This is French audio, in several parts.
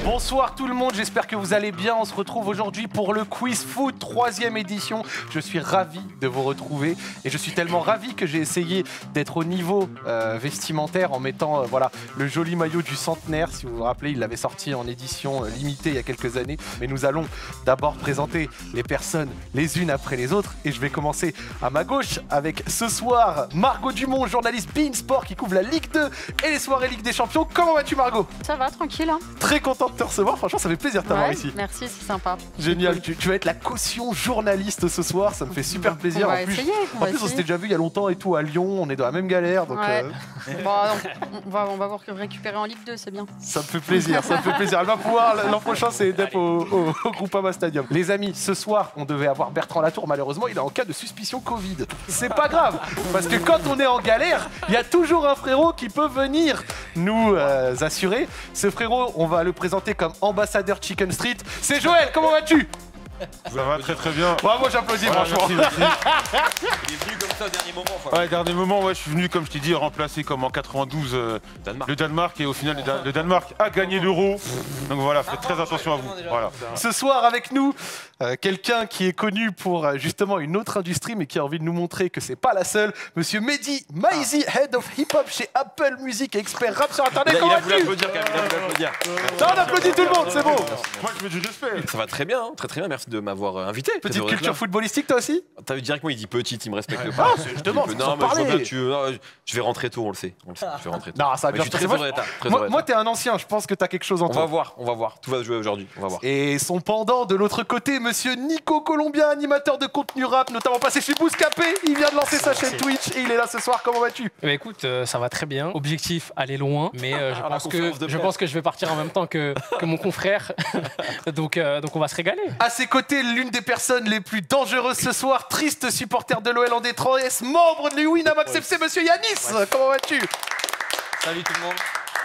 Bonsoir tout le monde, j'espère que vous allez bien. On se retrouve aujourd'hui pour le Quiz Foot, 3e édition. Je suis ravi de vous retrouver et je suis tellement ravi que j'ai essayé d'être au niveau vestimentaire en mettant voilà, le joli maillot du centenaire. Si vous vous rappelez, il l'avait sorti en édition limitée il y a quelques années. Mais nous allons d'abord présenter les personnes les unes après les autres. Et je vais commencer à ma gauche avec ce soir Margot Dumont, journaliste beIN Sport qui couvre la Ligue 2 et les soirées Ligue des Champions. Comment vas-tu Margot? Ça va, tranquille. Hein. Très content de te recevoir, franchement ça fait plaisir de t'avoir ici. Merci, c'est sympa. Génial, tu vas être la caution journaliste ce soir, ça me fait super plaisir. En plus, on s'était déjà vu il y a longtemps et tout à Lyon, on est dans la même galère. Donc ouais. Bon, on va vous récupérer en Ligue 2, c'est bien. Ça me fait plaisir, ça me fait plaisir. Elle va pouvoir, l'an prochain c'est d'être au Groupama Stadium. Les amis, ce soir on devait avoir Bertrand Latour, malheureusement il est en cas de suspicion Covid. C'est pas grave, parce que quand on est en galère, il y a toujours un frérot qui peut venir nous assurer. Ce frérot, on va le présenter comme ambassadeur Chicken Street. C'est Joël, comment vas-tu? Ça va très très bien. Ouais, moi j'applaudis franchement. Merci. Il est venu comme ça au dernier moment. Ouais, dernier moment, ouais, je suis venu, comme je t'ai dit, remplacer comme en 92 le Danemark. Et au final, le Danemark a gagné l'Euro. Donc voilà, faites très attention à vous. Voilà. Ce soir avec nous, quelqu'un qui est connu pour justement une autre industrie, mais qui a envie de nous montrer que c'est pas la seule. Monsieur Mehdi Maizi, Head of Hip Hop chez Apple Music, expert rap sur Internet. Il a voulu applaudir quand même, il a voulu applaudir. Ça, on applaudit tout le monde, c'est bon. Moi, je mets du respect. Ça va très bien, merci de m'avoir invité. Petite culture footballistique toi aussi? T'as vu directement, il dit petite, il me respecte pas. Ah, je demande, non, mais je vais rentrer tôt, on le sait. Je vais rentrer tôt. Non, ça va bien. Je suis très heureux d'être. Moi, t'es un ancien, je pense que t'as quelque chose en toi. On va voir. Tout va se jouer aujourd'hui, on va voir. Et son pendant de l'autre côté, monsieur Nico Colombia, animateur de contenu rap, notamment passé chez Bouscapé. Il vient de lancer sa chaîne Twitch et il est là ce soir. Comment vas-tu? Bah écoute, ça va très bien. Objectif, aller loin. Mais je pense que je vais partir en même temps que mon confrère. donc on va se régaler. À ses côtés, l'une des personnes les plus dangereuses ce soir, triste supporter de l'OL en détresse, membre de l'Winamax FC, monsieur Yanis. Comment vas-tu? Salut tout le monde.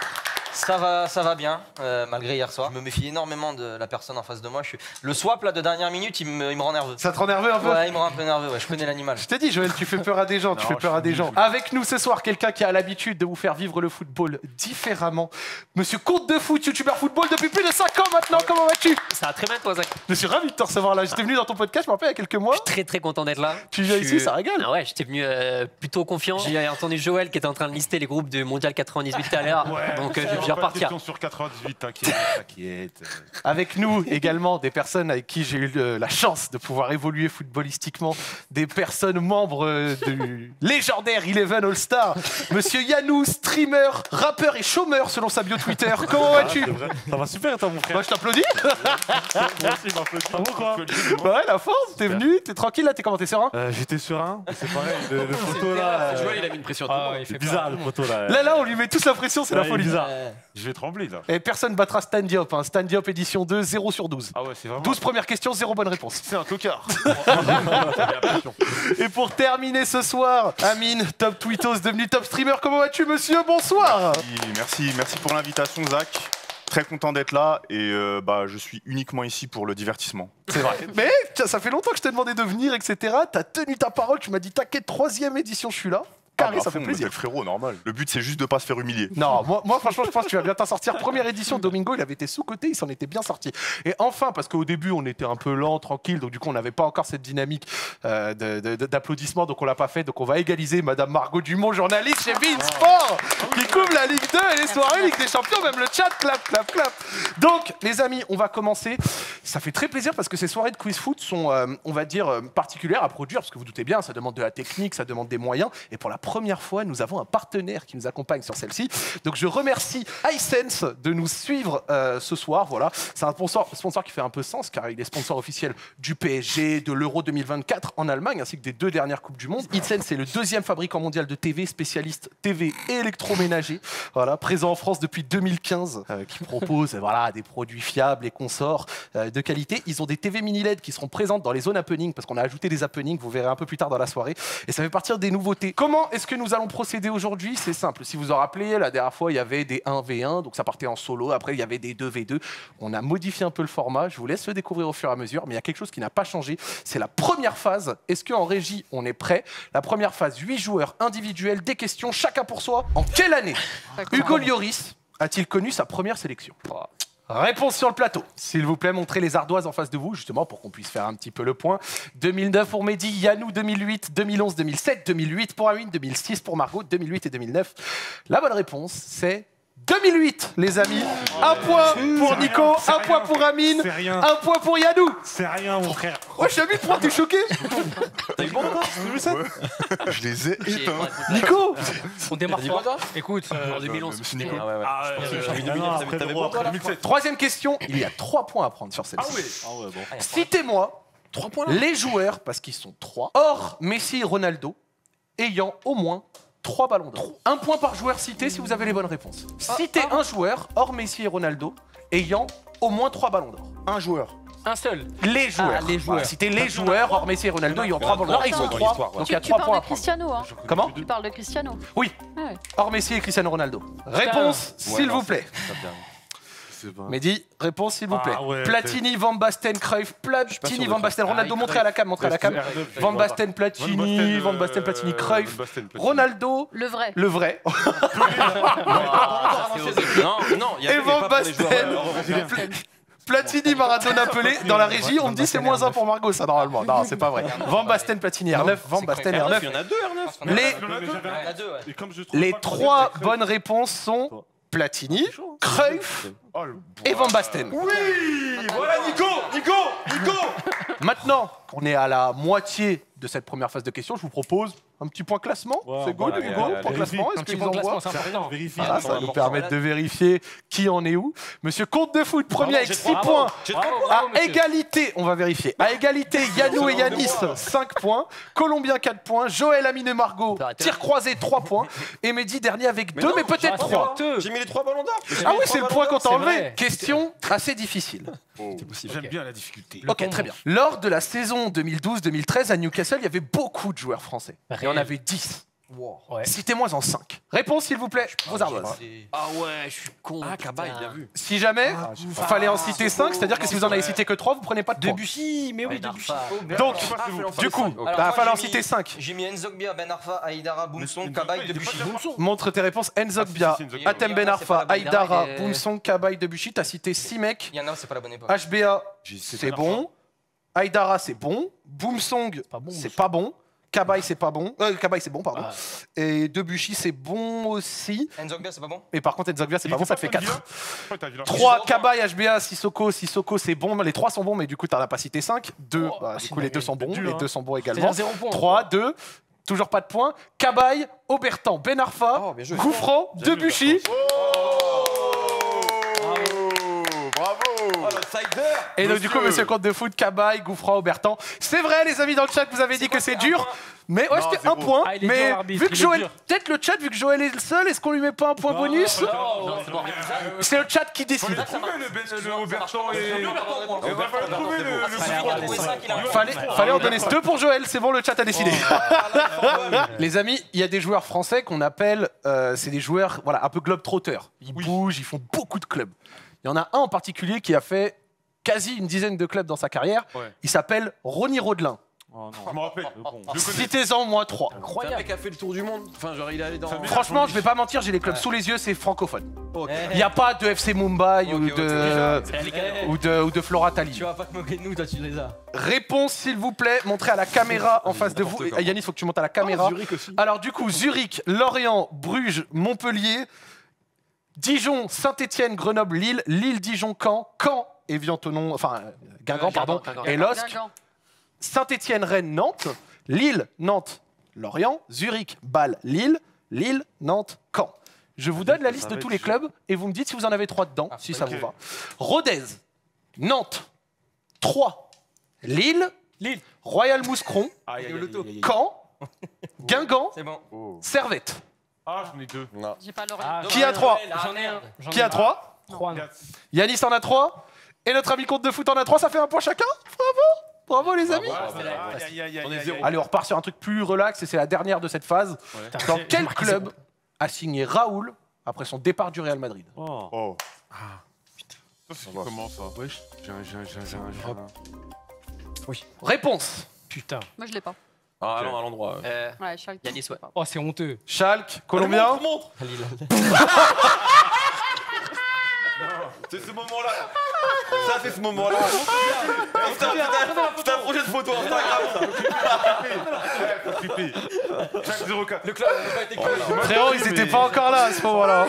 Ça va bien, malgré hier soir. Je me méfie énormément de la personne en face de moi. Le swap là, de dernière minute, il me rend nerveux. Ça te rend nerveux un peu? Ouais, il me rend un peu nerveux, ouais. Je connais l'animal. Je t'ai dit, Joël, tu fais peur à des gens, tu fais peur à des gens. Avec nous ce soir, quelqu'un qui a l'habitude de vous faire vivre le football différemment. Monsieur Compte de Foot, youtubeur football depuis plus de 5 ans maintenant. Comment vas-tu? Ça va très bien toi, Zach. Je suis ravi de te recevoir là. J'étais venu dans ton podcast, je me rappelle, il y a quelques mois. Je suis très content d'être là. Tu viens ici, ça régale. Ah ouais, j'étais venu plutôt confiant. J'ai entendu Joël qui était en train de lister les groupes du Mondial 98 tout à l'heure. Donc je vais repartir. Sur 98, t'inquiète. Avec nous également des personnes avec qui j'ai eu la chance de pouvoir évoluer footballistiquement, des personnes membres du légendaire Eleven All-Star, monsieur Yanou, streamer, rappeur et chômeur selon sa bio Twitter. Comment vas-tu? Ça va super, toi, mon frère. Bah, je t'applaudis. Moi aussi, je m'applaudis. Ça va quoi? Bah ouais, la force, t'es venu, t'es tranquille là, t'es comment, t'es serein? J'étais serein, c'est pareil, le photo là. Joël, il a mis une pression. C'est bizarre le photo là. Là, on lui met tous la pression, c'est la folie. Bizarre. Je vais trembler là. Et personne battra Stand Diop, hein. Stand Diop édition 2, 0 sur 12. Ah ouais, c'est vraiment. 12 premières questions, 0 bonne réponse. C'est un tocard. Et pour terminer ce soir, Amine, top tweetos, devenu top streamer. Comment vas-tu, monsieur? Bonsoir. Merci pour l'invitation, Zach. Très content d'être là et je suis uniquement ici pour le divertissement. C'est vrai. Mais ça fait longtemps que je t'ai demandé de venir, etc. T'as tenu ta parole, tu m'as dit t'inquiète, 3e édition, je suis là. Carré, ça fait plaisir. Le frérot, normal. Le but, c'est juste de pas se faire humilier. Non, moi franchement, je pense que tu vas bien t'en sortir. Première édition, Domingo, il avait été sous-coté, il s'en était bien sorti. Et enfin, parce qu'au début, on était un peu lent, tranquille, donc du coup, on n'avait pas encore cette dynamique d'applaudissements, donc on l'a pas fait. Donc on va égaliser Madame Margot Dumont, journaliste chez beIN Sport, qui couvre la Ligue 2 et les soirées Ligue des Champions, même le chat, clap. Donc, les amis, on va commencer. Ça fait très plaisir parce que ces soirées de quiz foot sont, on va dire, particulières à produire, parce que vous doutez bien, ça demande de la technique, ça demande des moyens. Et pour la première fois, nous avons un partenaire qui nous accompagne sur celle-ci. Donc je remercie iSense de nous suivre ce soir. Voilà, c'est un sponsor qui fait un peu sens car il est sponsor officiel du PSG, de l'Euro 2024 en Allemagne ainsi que des 2 dernières Coupes du Monde. iSense c'est le 2e fabricant mondial de TV, spécialiste TV et électroménager. Voilà, présent en France depuis 2015, qui propose des produits fiables et consorts de qualité. Ils ont des TV mini LED qui seront présentes dans les zones happening parce qu'on a ajouté des happenings, vous verrez un peu plus tard dans la soirée. Et ça fait partir des nouveautés. Comment est-ce que nous allons procéder aujourd'hui? C'est simple. Si vous vous rappelez, la dernière fois, il y avait des 1v1, donc ça partait en solo. Après, il y avait des 2v2. On a modifié un peu le format. Je vous laisse le découvrir au fur et à mesure. Mais il y a quelque chose qui n'a pas changé. C'est la première phase. Est-ce qu'en régie, on est prêt? La première phase, 8 joueurs individuels, des questions, chacun pour soi. En quelle année Hugo Lloris a-t-il connu sa première sélection? Réponse sur le plateau. S'il vous plaît, montrez les ardoises en face de vous, justement, pour qu'on puisse faire un petit peu le point. 2009 pour Mehdi, Yannou 2008, 2011, 2007, 2008 pour Amine, 2006 pour Margot, 2008 et 2009. La bonne réponse, c'est 2008, les amis. Un point pour Nico, un point pour Amine, un point pour Yannou. C'est rien, mon frère. Oh, je suis mis pour t'es choqué. T'as eu bon encore Je les ai éteints. Nico, On démarre fort. Écoute, En 2011. Monsieur Nico. Ah ouais, ouais. T'avais bon. 2007. Troisième question, il y a 3 points à prendre sur celle-ci. Ah ouais, bon. Citez-moi 3 points là. les joueurs, parce qu'ils sont 3, hors Messi et Ronaldo, ayant au moins 3 ballons d'or. Un point par joueur cité si vous avez les bonnes réponses. Citez un joueur, hors Messi et Ronaldo, ayant au moins 3 ballons d'or. Un joueur. un seul. Les joueurs. les joueurs. Voilà, citez les joueurs, hors Messi et Ronaldo, ayant 3 ballons d'or. Ils sont 3, donc il y a Tu 3 points parles à de prendre. Cristiano, hein. Comment Tu parles de Cristiano. Oui, Ah ouais. hors Messi et Cristiano Ronaldo. Réponse, s'il vous plaît. C'est pas... Mehdi, réponse s'il vous plaît. Ah ouais, Platini, Van Basten, Cruyff, Platini, Van Basten, Ronaldo, Ah, montrez à la cam, montrez à la cam. Van Basten, Platini, Van Basten, Platini, Cruyff, Ronaldo, Le vrai. le vrai, Non, il y a et Van Basten. Platini, Maradona, Pelé. Dans la régie, on me dit c'est moins 1 pour Margot, ça normalement. Non, c'est pas vrai. Van Basten, Platini, R9, Van Basten, Il y R9. en a 2, R9. Les 3 bonnes réponses sont Platini, Cruyff et Van Basten. Voilà Nico. Maintenant qu'on est à la moitié de cette première phase de questions, je vous propose un petit point classement. Ouais, C'est good, allez, Hugo, allez, point allez, classement. Un Est-ce petit qu'ils point de envoient classement, c'est important. Vérifie. Ah, ça va nous permettre de vérifier qui en est où. Monsieur Comte de foot, premier avec 6 points. À égalité, on va vérifier. À égalité, Yannou et Yanis, 5 points. Colombien, 4 points. Joël, Amine et Margot, tir croisé, 3 points. Et Mehdi, dernier avec 2, mais peut-être 3. J'ai mis les 3 ballons d'or. Ah oui, c'est le point qu'on t'a c'est enlevé. vrai. Question assez difficile. J'aime bien la difficulté. Ok, très bien. Lors de la saison 2012-2013 à Newcastle, il y avait beaucoup de joueurs français. Il y en avait 10. Ouais. Citez-moi en 5. Réponse, s'il vous plaît, vos ardoises. Ah ouais, je suis con. Ah, Kaba, il l'a vu. Si jamais, il fallait en citer 5, c'est-à-dire que si vous en avez cité que 3, vous prenez pas de points. Debuchy, mais oui, Debuchy. Donc, du coup, Alors, il va moi, falloir en j'ai mis- citer 5. J'ai mis Nzogbia, Ben Arfa, Aïdara, Boumson, Kabaï, Debuchy. Montre tes réponses. Nzogbia, Atem Ben Arfa, Aïdara, Boumsong, Kabaï, Debuchy. T'as cité 6 mecs. Il y en a, c'est pas la bonne époque. HBA, c'est bon. Aïdara, c'est bon. Boumsong, c'est pas bon. Kabaï, c'est pas bon. Kabaï, c'est bon, pardon. Et Debuchy, c'est bon aussi. Nzogbia, c'est pas bon. Et par contre, Nzogbia, c'est pas bon, ça te fait 4. T'as vu là 3, Kabaï, HBA, Sissoko, c'est bon. Les 3 sont bons, mais du coup, t'en as pas cité 5. 2, du coup, les 2 sont bons. Les 2 sont bons également. 3, 2, toujours pas de points. Kabaï, Aubertan, Ben Arfa, Oh, bien joué. Gouffran, Debuchy. Et donc, du coup, monsieur Comte de foot, Kabaï, Gouffran, Aubertan. C'est vrai, les amis, dans le chat, vous avez dit que c'est dur. Mais ouais, c'était un point. Ah, il est dur, Mais l'arbitre, vu que il est Joël. dur. Peut-être le chat, vu que Joël est le seul, est-ce qu'on lui met pas un point bonus? C'est le chat qui décide. Fallait en donner 2 pour Joël, c'est bon, le chat a décidé. Les amis, il y a des joueurs français qu'on appelle, c'est des joueurs voilà, un peu globetrotters. Ils bougent, ils font beaucoup de clubs. Il y en a un en particulier qui a fait quasi une dizaine de clubs dans sa carrière. Ouais. Il s'appelle Ronny Rodelin. Je me rappelle. Citez-en moi 3. C'est un mec qui a fait le tour du monde. Enfin, genre, il est allé dans. Franchement, je vais pas mentir, j'ai les clubs sous les yeux, c'est francophone. Il n'y a pas de FC Mumbai ou de Flora Tallinn. Tu vas pas te moquer de nous, toi, tu les as. Réponse, s'il vous plaît, montrez à la caméra en face de vous. Et Yannis, il faut que tu montes à la caméra. Alors du coup, Zurich, Lorient, Bruges, Montpellier, Dijon, Saint-Étienne, Grenoble, Lille, Lille, Dijon, Caen, Caen, Évian-Thonon, enfin Guingamp, pardon, et LOSC, Guingamp. Saint-Étienne, Rennes, Nantes, Lille, Nantes, Lorient, Zurich, Bâle, Lille, Lille, Nantes, Caen. Je vous donne la liste de tous les clubs et vous me dites si vous en avez 3 dedans, si ça vous va. Rodez, Nantes, Troyes, Lille, Royal Mouscron, Caen, Guingamp, C'est bon. Servette. Ah, j'en ai 2. J'ai pas l'oreille. Qui a 3? J'en ai un. Qui a 3? 3. Yanis en a 3. Et notre ami Comte de foot en a 3. Ça fait un point chacun. Bravo. Bravo les amis. Allez, on repart sur un truc plus relax et c'est la dernière de cette phase. Dans quel club a signé Raoul après son départ du Real Madrid? Oh. Ça, c'est comment ça? Wesh. Réponse. Putain. Moi, je l'ai pas. Ah, non, à l'endroit. Ouais, Schalke. Yanis, ouais. Oh, c'est honteux. Schalke, Colombien. C'est ce moment-là. Ça, c'est ce moment-là. C'était la prochaine photo Instagram, ça. Chaque 0K. Frérot, ils étaient pas encore là à ce moment-là.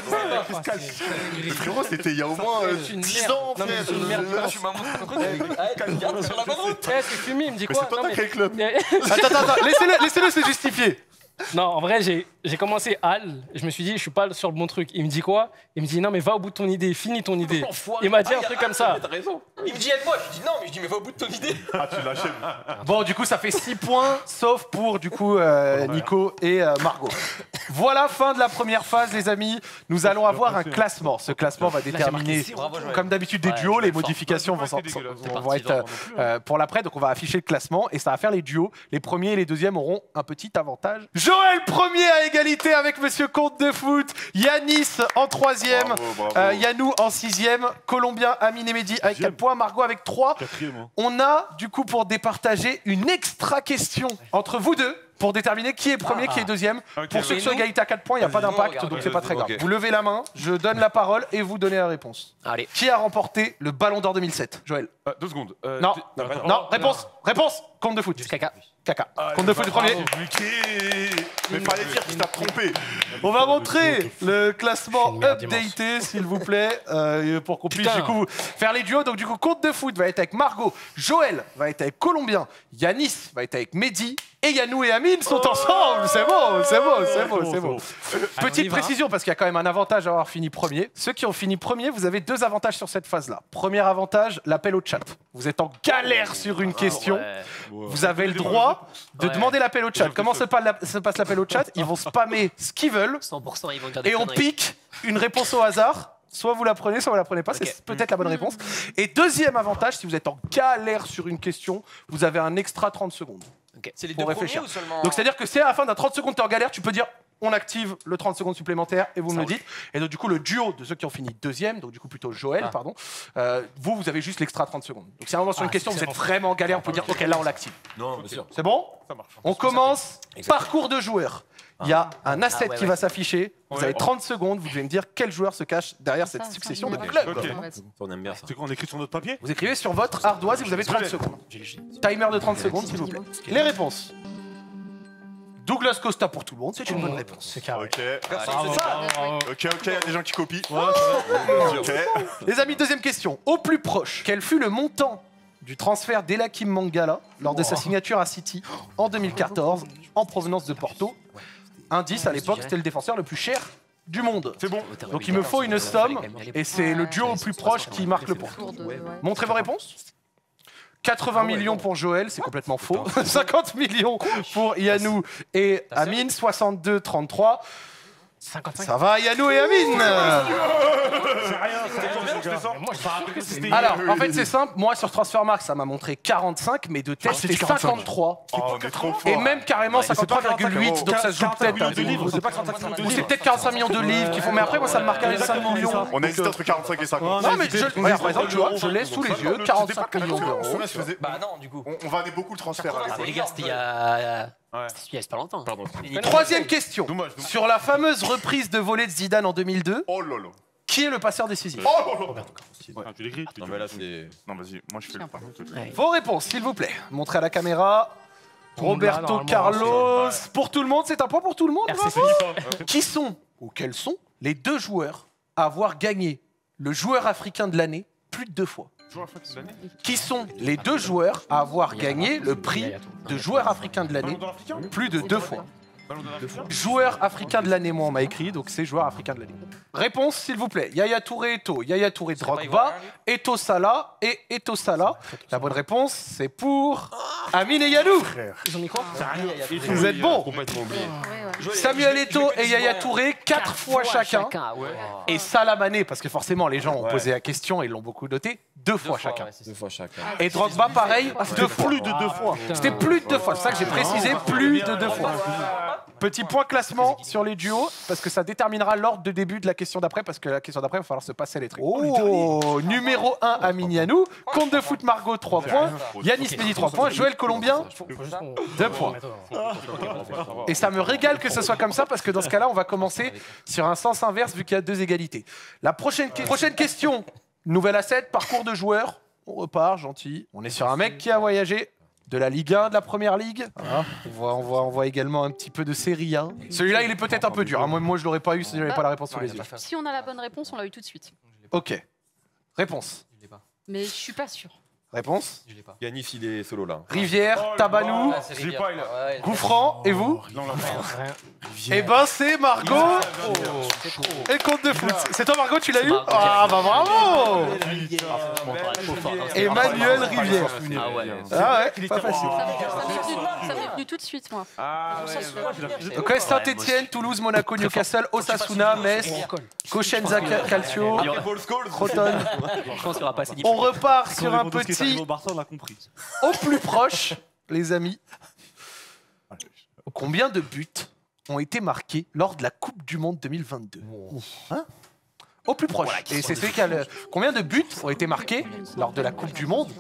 Frérot, c'était il y a au moins 10 ans, frère. Je suis maman. Garde sur la bonne route. Eh, c'est Fumi, il me dit Mais quoi? c'est pas Non, toi mais- qui as le club. Attends, laissez-le se justifier. Non, en vrai, j'ai commencé Al. Je me suis dit, je suis pas sur le bon truc. Il me dit quoi? Il me dit, non, mais va au bout de ton idée, finis ton idée. Il m'a dit un truc comme ça. T'as raison. Il me dit aide-moi. Je dis non, mais je dis mais va au bout de ton idée. Ah, tu l'achèves. Bon, du coup, ça fait 6 points, sauf pour, du coup, Nico et Margot. Voilà, fin de la première phase, les amis. Nous allons avoir un classement. Ce classement va déterminer, comme d'habitude, des duos. Les modifications vont être pour l'après. Donc, on va afficher le classement et ça va faire les duos. Les premiers et les deuxièmes auront un petit avantage. Joël, premier à égalité avec Monsieur Comte de Foot. Yanis en 3e. Bravo. Yanou en 6e. Colombien, Amine et Mehdi avec 4 points. Margot avec 3. 4e. On a, du coup, pour départager, une extra question entre vous deux pour déterminer qui est premier, qui est deuxième. Ok, Pour ceux ouais. qui sont égalité à 4 points, il n'y a pas d'impact, donc c'est pas très grave. Ok. Vous levez la main, je donne la parole et vous donnez la réponse. Allez. Qui a remporté le Ballon d'Or 2007? Joël? 2 secondes. Non, non, réponse. Compte de foot. Caca. Caca. Compte de foot le premier. Mais fallait dire qu'il t'a trompé. On va montrer le classement Une merde updaté, s'il vous plaît, pour qu'on puisse Putain. du coup faire les duos. Donc du coup, Compte de Foot va être avec Margot, Joël va être avec Colombien, Yanis va être avec Mehdi et Yanou et Amine sont ensemble. C'est bon. Petite précision, parce qu'il y a quand même un avantage à avoir fini premier. Ceux qui ont fini premier, vous avez 2 avantages sur cette phase-là. Premier avantage, l'appel au chat. Vous êtes en galère sur une question. Vous avez le droit de demander l'appel au chat. Comment se passe l'appel au chat? Ils vont spammer ce qu'ils veulent 100%, ils vont dire des et on conneries. pique une réponse au hasard. Soit vous la prenez, soit vous la prenez pas. C'est peut-être la bonne réponse. Et deuxième avantage, si vous êtes en galère sur une question, vous avez un extra 30 secondes. C'est les Pour deux réfléchir. premiers ou seulement? Donc c'est-à-dire que si à la fin d'un 30 secondes, t'es en galère, tu peux dire on active le 30 secondes supplémentaire et vous me le dites. Et donc du coup, le duo de ceux qui ont fini deuxième, donc du coup plutôt Joël, pardon, vous avez juste l'extra 30 secondes. Donc si à un moment sur une question, vous êtes vraiment en galère, on peut dire ok, là on l'active. Non, bien sûr. C'est bon? Ça marche. On commence parcours de joueur. Il y a un asset qui va s'afficher. Vous avez 30 secondes. Vous devez me dire quel joueur se cache derrière cette succession de clubs. Ok. On aime bien ça. C'est quoi, on écrit sur notre papier? Vous écrivez sur votre ardoise et vous avez 30 secondes. Timer de 30 secondes, s'il vous plaît. Les réponses. Douglas Costa pour tout le monde, c'est une bonne réponse. C'est carré. Ok, Bravo, bravo. ok, il y a des gens qui copient. Ok. Les amis, deuxième question. Au plus proche, quel fut le montant du transfert d'Elakim Mangala lors de sa signature à City en 2014 en provenance de Porto? Indice, à l'époque, c'était le défenseur le plus cher du monde. C'est bon. Donc il me faut une somme et c'est le duo au plus proche qui marque le point. Montrez vos réponses. 80 millions pour Joël, c'est complètement faux. 50 millions pour Yanou et Amine, 62-33. 55. Ça va, Yanou et Amine? C'est rien, c'est combien je fais ça? Moi, je rappelle que c'était. Alors, en fait, c'est simple. Moi, sur Transfermarkt, ça m'a montré 45, mais de test, c'était 53. Oh, on est trop fort. Et même carrément 53,8, donc ça se joue peut-être. millions de livres, c'est pas 45 millions de Ou c'est livres. peut-être 45 millions de livres qui font. Mais après, moi, ça me marquait 5 millions. On a hésité entre 45 et 50. Non, mais regarde, par exemple, tu vois, je l'ai sous les yeux, 45 millions d'euros. Combien se faisait Bah non, du coup. On vendait beaucoup le transfert à Ah, l'époque. les gars, c'était il y a. Ouais. Il y a pas longtemps. Pardon. Troisième question. Dommage. Sur la fameuse reprise de volée de Zidane en 2002, Oh là là. qui est le passeur décisif? Oh là là. Ah, tu l'écris? Non, mais là, c'est. Non, vas-y, moi je fais le pas. Vos réponses, s'il vous plaît. Montrez à la caméra. Tout le monde là, Roberto normalement, Carlos. Pour tout le monde, c'est un point pour tout le monde. RC bravo. Philippe. Qui sont, ou quels sont, les 2 joueurs à avoir gagné le joueur africain de l'année plus de 2 fois? Qui sont les 2 joueurs à avoir gagné le prix de joueur africain de l'année plus de 2 fois? Joueur africain de l'année, moi on m'a écrit, donc c'est joueur africain de l'année. Réponse s'il vous plaît. Yaya Touré, Eto'o, Yaya Touré, Drogba, Eto'o Salah et Eto'o Salah. La bonne réponse c'est pour Amine et Yanou. Ils ont mis quoi? Vous êtes bons. Complètement oublié. Samuel Eto'o et Yaya Touré, 4 fois chacun. Et Salah Mané, parce que forcément les gens ont posé la question et l'ont beaucoup noté, 2 fois chacun. 2 fois chacun. Et Drogba pareil, 2 fois. Plus de 2 fois. C'était plus de 2 fois, c'est ça que j'ai précisé, plus de 2 fois. Petit point classement sur les duos, parce que ça déterminera l'ordre de début de la question d'après, parce que la question d'après, il va falloir se passer les trucs. Oh, numéro 1, Amine Yanou. Compte de foot Margot, 3 points. Yanis Mehdi, 3 points. Joël Colombien, 2 points. Et ça me régale que ce soit comme ça, parce que dans ce cas-là, on va commencer sur un sens inverse, vu qu'il y a 2 égalités. La prochaine question Nouvel asset, parcours de joueur. On repart, gentil. On est sur un mec qui a voyagé de la Ligue 1, de la Première Ligue. Voilà. On voit également un petit peu de Série 1. Celui-là, il est peut-être un peu dur. Hein. Moi, je l'aurais pas eu si j'avais pas la réponse sous les yeux. Si on a la bonne réponse, on l'a eu tout de suite. Ok. Réponse. Mais je suis pas sûr. Réponse. Yanis, il est solo là. Rivière, Tabanou, J'ai pas, il a- Gouffran, et vous? Non, là, Eh ben, c'est Margot et le compte de foot. C'est toi, Margot, tu l'as eu? Ah, bah bravo! Emmanuel Rivière. Ah ouais. Ah ouais, pas facile. Ça m'est venu tout de suite, moi. Donc, ouais, Saint-Etienne, Toulouse, Monaco, Newcastle, Osasuna, Metz, Cosenza Calcio, Croton. Je pense qu'il n'y aura pas assez On repart sur un petit Au Barça, on l'a compris. au plus proche, les amis. Combien de buts ont été marqués lors de la Coupe du Monde 2022? Hein? Au plus proche. Et c'est celui qui a le... Combien de buts ont été marqués lors de la Coupe du Monde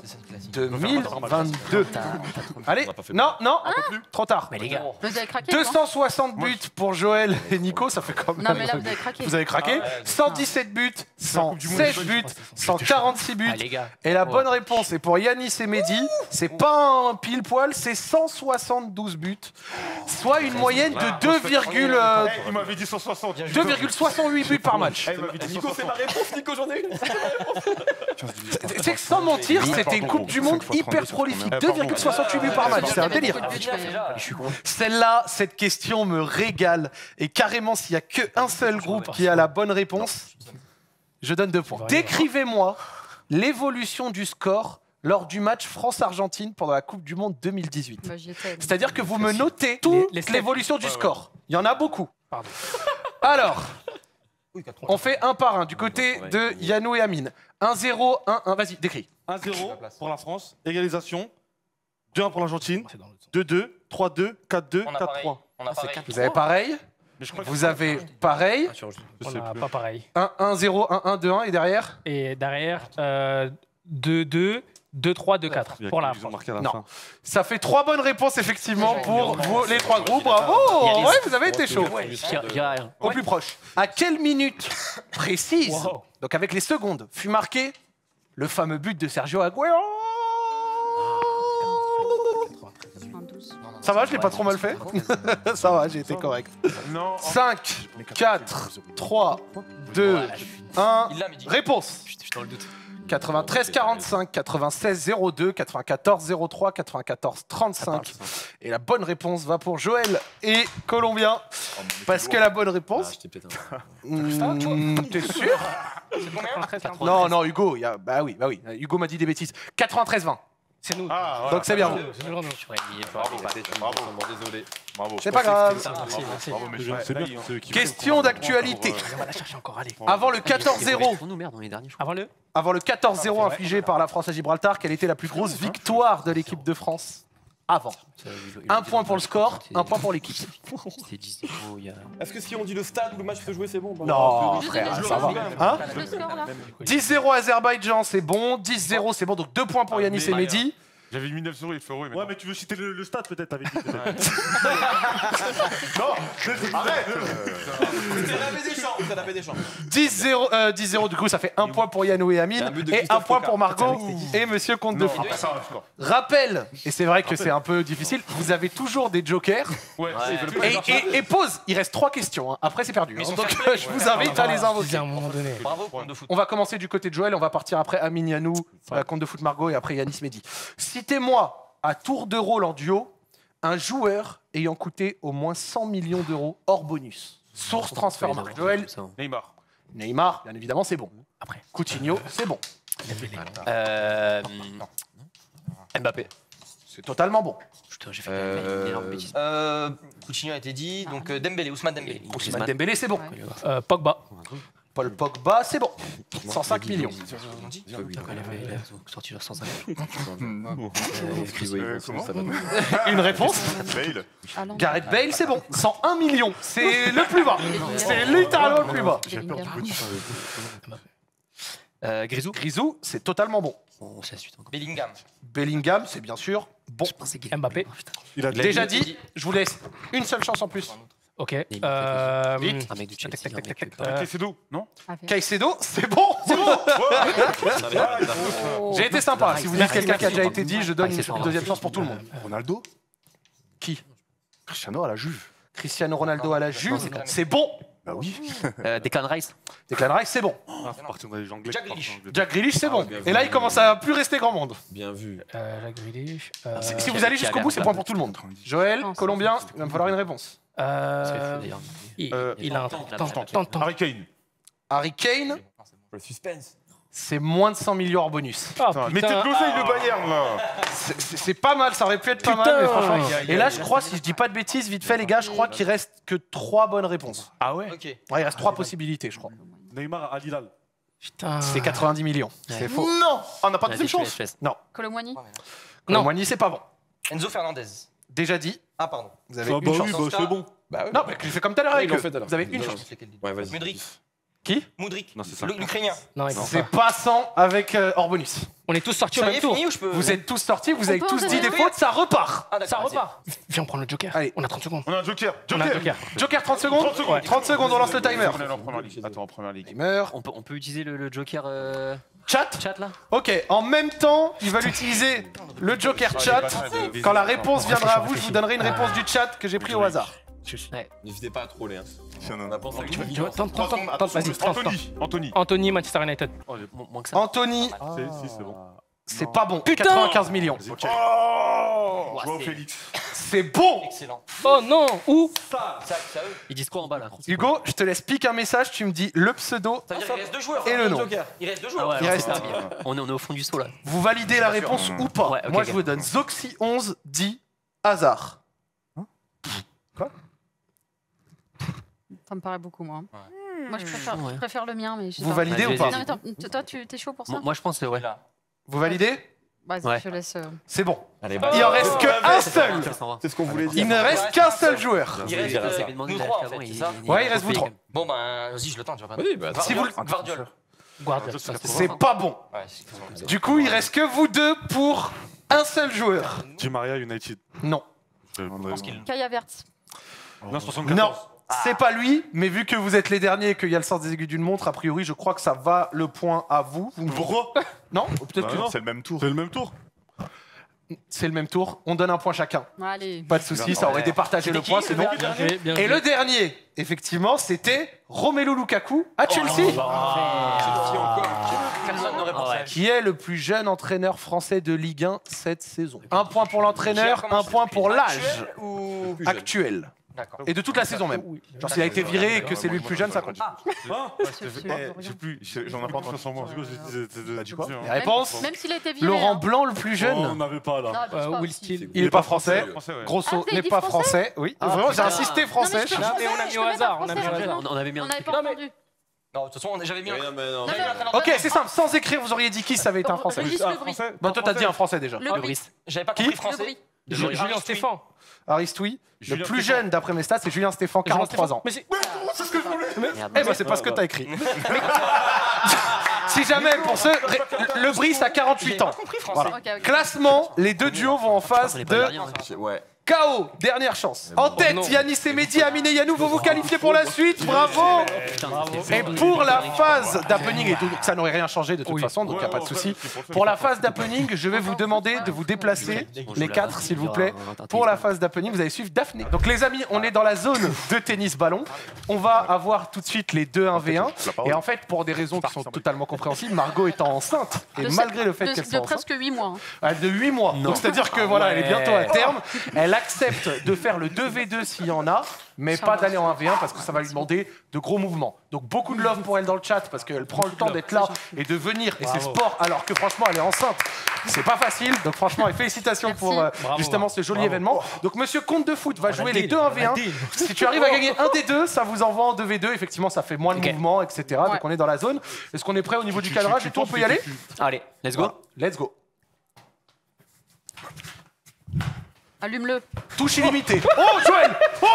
2022? Allez, non, trop tard. Mais les gars, Vous avez craqué, non? 260 buts pour Joël et Nico, ça fait quand même... Non, mais là, vous avez craqué. Vous avez craqué. 117 buts, 116 buts, 146 buts. ah, les gars. Et la bonne réponse est pour Yanis et Mehdi. C'est pas un pile poil, c'est 172 buts, soit une moyenne de 2,68 il m'avait dit 160. buts par match. Nico, c'est ma réponse, Nico, j'en ai une. C'est que sans mentir, c'était une Coupe du Monde hyper prolifique. 2,68 buts par match, c'est un délire. Celle-là, cette question me régale. Et carrément, s'il n'y a qu'un seul groupe qui a la bonne réponse, je donne 2 points. Décrivez-moi l'évolution du score lors du match France-Argentine pendant la Coupe du Monde 2018. Bah, j'y étais. C'est-à-dire que vous me notez toute l'évolution du score. Il y en a beaucoup. Alors, on fait un par un du côté de Yannou et Amine. 1-0, 1-1, vas-y, décris. 1-0 pour la France, égalisation. 2-1 pour l'Argentine. 2-2, 3-2, 4-2, 4-3. Vous avez pareil. Vous avez pareil. On n'a pas pareil. 1-1-0, 1-1, 2-1 et derrière. Et derrière, 2-2, 2-3, 2-4 pour la France. Non. Ça fait 3 bonnes réponses effectivement pour les 3 groupes. Bravo. Ouais, vous avez été chaud. Au plus proche. À quelle minute précise, donc avec les secondes, fut marqué le fameux but de Sergio Agüero? Ça va, je l'ai pas trop mal fait. Ça va, j'ai été correct. 5, 4, 3, 2, 1. Réponse. 93 45, 96 02, 94 03, 94 35. Et la bonne réponse va pour Joël et Colombien. Parce que la bonne réponse... T'es sûr? Non, non, Hugo. Bah oui. Hugo m'a dit des bêtises. 93 20. C'est nous. Donc c'est bien. Bravo, désolé. Bravo. C'est pas grave. C'est bien. Question d'actualité. On va la chercher encore, allez. Avant le 14-0. Avant le 14-0 infligé par la France à Gibraltar, quelle était la plus grosse victoire de l'équipe de France? Avant. 1 point pour le score, 1 point pour l'équipe. Est-ce que si on dit le stade où le match se jouer, c'est bon? Non, frère, ça va. Hein? 10-0 Azerbaïdjan, c'est bon. 10-0, c'est bon. Donc 2 points pour Yanis et Mehdi. J'avais mis 9 euros, il fait heureux. Ouais, mais tu veux citer le stade peut-être, t'avais dit. Non, arrête. C'est la paix des champs. 10-0, du coup, ça fait 1 point pour Yannou et Amine et 1 point pour Margot et Monsieur Comte de Foot. Rappel, et c'est vrai que c'est un peu difficile, vous avez toujours des jokers. Et pause, il reste 3 questions. Hein. Après, c'est perdu. Hein. Donc, je vous invite à les invoquer. à un moment donné. Bravo, Comte de Foot. On va commencer du côté de Joël, on va partir après Amine, Yannou, Comte de Foot, Margot et après Yanis, Mehdi. Citez-moi, à tour de rôle en duo, un joueur ayant coûté au moins 100 millions d'euros hors bonus. Source Transfermarkt. Joël. Neymar, bien évidemment, c'est bon. Après. Coutinho, c'est bon. Mbappé. C'est totalement bon. Putain, j'ai fait une énorme bêtise. Coutinho a été dit, donc Dembélé, Ousmane Dembélé. Ousmane Dembélé, c'est bon. Pogba. Paul Pogba, c'est bon. 105 millions. Il avait sorti 105 Une réponse? Bale. Gareth Bale, c'est bon. 101 millions. C'est le plus bas. C'est littéralement le plus bas. Grisou. Grisou, c'est totalement bon. Bellingham. Bellingham, c'est bien sûr bon. Mbappé. Déjà dit, je vous laisse une seule chance en plus. Ok. Vite. Un mec du Chelsea. tac, tac, tac, tac, Avec Caicedo, non? Caicedo, c'est bon. C'est bon. J'ai été sympa. Si vous dites quelqu'un qui a déjà été dit, je donne une deuxième chance pour tout le monde. Ronaldo? Qui? Cristiano à la Juve. Cristiano Ronaldo à la Juve, c'est bon. Bah oui. Declan Rice. Declan Rice, c'est bon. C'est parti dans les anglais. Jack Grealish. Jack Grealish, c'est bon. bien vu. Et là, il commence à plus rester grand monde. Bien vu. La Grealish. Si vous allez jusqu'au bout, c'est point pour tout le monde. Joël, Colombien, il va me falloir une réponse. Il a un temps. Harry Kane. Harry Kane, Le suspense. c'est moins de 100 millions hors bonus. Ah, Putain, mettez de l'oseille, le Bayern, là. C'est pas mal, ça aurait pu être pas mal, mais franchement. Et là, je crois, si je dis pas de bêtises, vite fait, les gars, je crois qu'il reste que 3 bonnes réponses. Ah ouais. Ok. Ouais, il reste 3 possibilités, je crois. Neymar à Al-Hilal. Putain. C'est 90 millions. C'est faux. Non. On n'a pas de deuxième chance. Non. Colomboigny. Colomboigny, c'est pas bon. Enzo Fernandez. Déjà dit, Ah, pardon. vous avez Ah une bah chance. oui, bah c'est bon. Non, mais je fais comme tout à l'heure avec ils l'ont eux. fait tout à l'heure. Vous avez une Non, chance. Ouais, vas-y. Mudryk. Qui? Mudryk. Non, c'est ça. L'Ukrainien. Non, il C'est pas 100 avec hors bonus. On est tous sortis au Ça y même est, tour. fini ou je peux. Vous êtes tous sortis, vous avez peut tous dit enchaîner. des fautes, ça repart. Ah, d'accord, Ça vas-y. repart. Viens, on prend le Joker. Allez. On a 30 secondes. On a un Joker. On a un Joker. Joker. Joker, 30 secondes 30 secondes. 30 secondes, on lance le timer. On est en première ligue. Attends, en première ligue. Timer. On peut utiliser le Joker Chat. chat là? Ok, en même temps, ils veulent utiliser le Joker chat. Quand la réponse viendra à vous, je vous donnerai une réponse du chat que j'ai pris au hasard. N'hésitez pas à troller. Hein. Si on en On a a pensé que Vas-y, Anthony. Anthony, Manchester United. Moins que ça. Anthony, C'est bon. c'est pas bon. Putain. 95 millions. Oh Ouais, Joao c'est- Félix. C'est bon. Excellent. Oh non. Où? Ça, eux. Ils disent quoi en bas là? Hugo, je te laisse piquer un message, tu me dis le pseudo Ça veut dire qu'il reste 2 joueurs. et le nom. Il reste 2 Ah joueurs. ouais, Il alors reste- c'est pas bien. On est au fond du saut là. Vous validez la réponse ou pas? Ouais, ok, Moi, ok. je vous donne Zoxy 11 dit hasard. Ça me paraît beaucoup, moi. Moi, je Ouais. préfère le mien, mais je sais Vous pas. validez Vas-y, ou pas? Non, mais attends, toi, tu t'es chaud pour ça? Moi je pense ouais. Vous validez? Vas-y, Ouais. je te laisse. C'est bon. Allez, Il en reste qu'un seul. C'est ce qu'on voulait dire. Il ne reste qu'un seul joueur. Il reste J'avais demandé nous d'aller 3 en avant, fait, il- c'est ça? Ouais, il reste vous trois. Bon, ben, vas-y, je le tente. Oui, bah, Si vous le- Guardiola. Guardiola. C'est pas bon. Ouais, c'est Du coup, il reste que vous deux pour un seul joueur. Di Maria United. Non. Je pense qu'il. Kaya Verts. Non, 74. Non. C'est pas lui, mais vu que vous êtes les derniers et qu'il y a le sens des aiguilles d'une montre, a priori, je crois que ça va le point à vous. Pourquoi? Non, peut-être Bah que non. C'est le même tour. C'est le même tour. c'est le même tour. On donne un point chacun. Allez. Pas de souci, ça aurait départagé le point sinon. Bien joué, bien Et joué. le dernier, effectivement, c'était Romelu Lukaku à Chelsea, Personne n'aurait pensé à lui. qui est le plus jeune entraîneur français de Ligue 1 cette saison. Un point pour l'entraîneur, un point pour l'âge Actuel ou. actuel. D'accord. Et de toute la saison même. Genre s'il a été viré et que c'est lui le plus jeune, ça compte. J'en ai pas entendu. T'as dit quoi? Les réponses? Même s'il a été viré. Laurent hein. Blanc, le plus On jeune. n'avait pas Non, là. abuse pas Will aussi. Steele. Il est pas français. Français, ouais. Grosso Ah, t'as n'est dit pas français français. Oui. Vraiment, j'ai insisté français. Non, mais Non, mais on a mis au hasard, on a mis au hasard. On avait mis un On n'avait truc. pas Non, mais- entendu. Non, de toute façon, j'avais mis un. Non, mais non. Non, mais- Ok, c'est simple. Sans écrire, vous auriez dit qui ça avait été un français. Régis Ah, Lebris. français. Bon, toi, t'as dit un français déjà. Le Bris. J'avais pas Qui? compris Le français. Bris. Julien Stéphane. Aristoui. Le Julien plus Stéphane. jeune d'après mes stats, c'est Julien Stéphane, 43 ans. Mais c'est. Eh ben, c'est pas ce que t'as écrit. Si jamais, pour ceux, le Brice a 48 ans. Pas compris français. Voilà. Ok, ok. Classement, les deux duos vont en face On est pas de derrière, hein. Ouais. KO. Dernière chance. En tête, non. Yanis et Mehdi, Amine et Yanou vont vous qualifier pour la suite. Bravo. Et pour la phase d'happening, et ça n'aurait rien changé de toute façon, donc il n'y a pas de souci. Pour la phase d'happening, je vais vous demander de vous déplacer, les quatre, s'il vous plaît. Pour la phase d'happening, vous allez suivre Daphné. Donc les amis, on est dans la zone de tennis-ballon. On va avoir tout de suite les 2 1v1. Et en fait, pour des raisons qui sont totalement compréhensibles, Margot étant enceinte, et malgré le fait qu'elle soit De enceinte, presque 8 mois. de 8 mois. Donc c'est-à-dire que voilà, elle est bientôt à terme. Elle accepte de faire le 2v2 s'il y en a, mais pas d'aller en 1v1 parce que ça va lui demander de gros mouvements. Donc beaucoup de love pour elle dans le chat parce qu'elle prend le temps d'être là et de venir et c'est sport alors que franchement elle est enceinte. C'est pas facile. Donc franchement, et félicitations Merci. pour justement ce joli événement. Donc monsieur Comte de foot va jouer les 2 1v1. Si tu arrives à gagner un des deux, ça vous envoie en 2v2. Effectivement, ça fait moins de mouvements, etc. Donc Ouais. on est dans la zone. Est-ce qu'on est prêt au niveau du cadrage et tout? On peut y aller? Allez, let's go. Let's go. Allume-le. Touche illimitée. Oh, Joël! Oh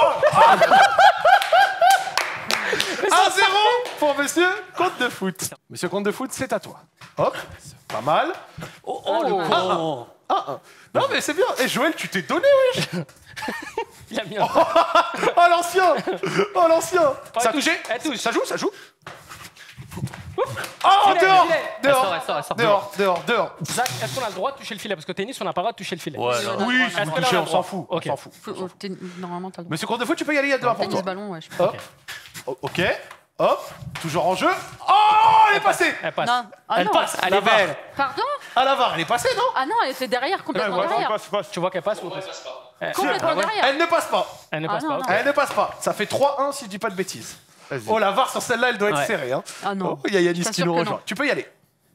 1-0 pour monsieur Comte de foot. Monsieur Comte de foot, c'est à toi. Hop, pas mal. Oh, le con. 1-1. 1-1. Non, mais c'est bien. Et Joël, tu t'es donné, wesh. Il a mis un. Oh, l'ancien. Oh, l'ancien. Ça a touché. Ça joue, ça joue. Oh, dehors. Dehors. Zach, est-ce qu'on a le droit de toucher le filet? Parce qu'au tennis, on n'a pas le droit de toucher le filet. Oui, si vous touchez, on s'en fout. Ok. On s'en fout. Normalement, t'as le droit. Monsieur Cour de Foot, tu peux y aller, il y a 2-1 pour Tennis toi. ballon, ouais, je Hop. Ok. Hop. Toujours en jeu. Oh, elle est passée. Elle passe. Non. Ah Elle non. passe. Elle est belle. Pardon? À la VAR, elle est passée, non? Ah non, elle était derrière, complètement derrière. Tu vois qu'elle passe ou pas? Complètement derrière. Elle ne passe pas. Elle ne Ah passe non, pas. non. ok. Elle ne passe pas. Ça fait 3-1 si je dis pas de bêtises. Oh, la VAR sur celle-là, elle doit être Ouais. serrée. Hein. Ah non. Oh, il y a Yanis Je qui t'assure nous que rejoint. non. Tu peux y aller.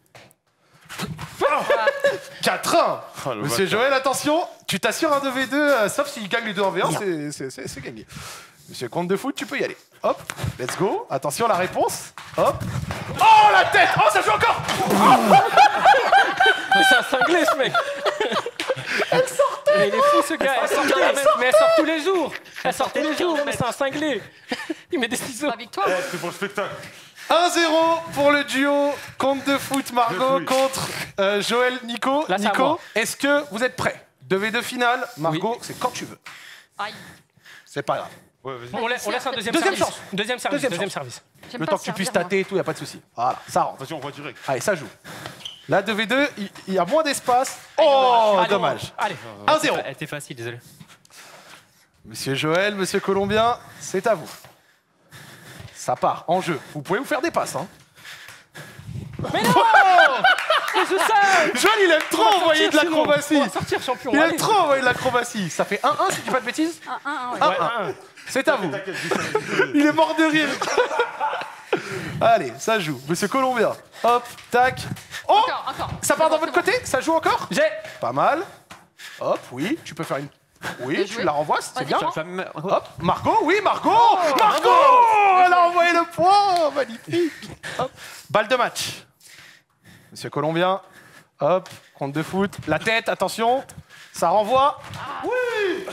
4-1. Monsieur Joël, attention. Tu t'assures un 2v2, sauf s'il gagne les 2 en V1, c'est gagné. Monsieur Comte de Foot, tu peux y aller. Hop, let's go. Attention, la réponse. Hop. Oh, la tête. Oh, ça joue encore. Mais c'est un cinglé, ce mec. Elle sortait. Mais il est fou, ce gars. Elle sort mais elle sort tous les jours. Elle sort tous les jours, mais c'est un cinglé. Il met des ciseaux. La victoire. C'est pour le spectacle. 1-0 pour le duo Comte de Foot Margot contre Joël Nico. Là, c'est à Nico, moi. est-ce que vous êtes prêts? 2v2 finale. Margot, c'est quand tu veux. Aïe. C'est pas grave. Ouais, vas-y. On laisse un deuxième Deuxième service. chance. Deuxième service. Deuxième Deuxième chance. service. J'aime Le pas temps que tu puisses tâter et tout, y a pas de souci. Voilà, ça rentre. Attention, on voit direct. Allez, ça joue. Là, 2v2, il y a moins d'espace. Oh, Allez, dommage. Allez. 1-0. Elle était facile, désolé. Monsieur Joël, monsieur Colombien, c'est à vous. Ça part en jeu. Vous pouvez vous faire des passes. Hein. Mais non. Mais je sais. Joël, il aime trop envoyer de l'acrobatie. On va sortir champion. Il aime allez. trop envoyer de l'acrobatie. Ça fait 1-1 si je dis pas de bêtises. 1-1, ouais. 1-1. C'est à vous. Il est mort de rire. Allez, ça joue. Monsieur Colombien. Hop, tac. Oh, Encore. ça part dans votre côté? Ça joue encore? J'ai. Pas mal. Hop, oui, tu peux faire une... Oui, Bien tu joué. la renvoies, c'est Vas-y, bien. prends. Hop, Margot, oui, Margot. Margot, elle a envoyé le point. Magnifique. Hop, balle de match. Monsieur Colombien. Hop, compte de foot. La tête, attention. Ça renvoie. Oui.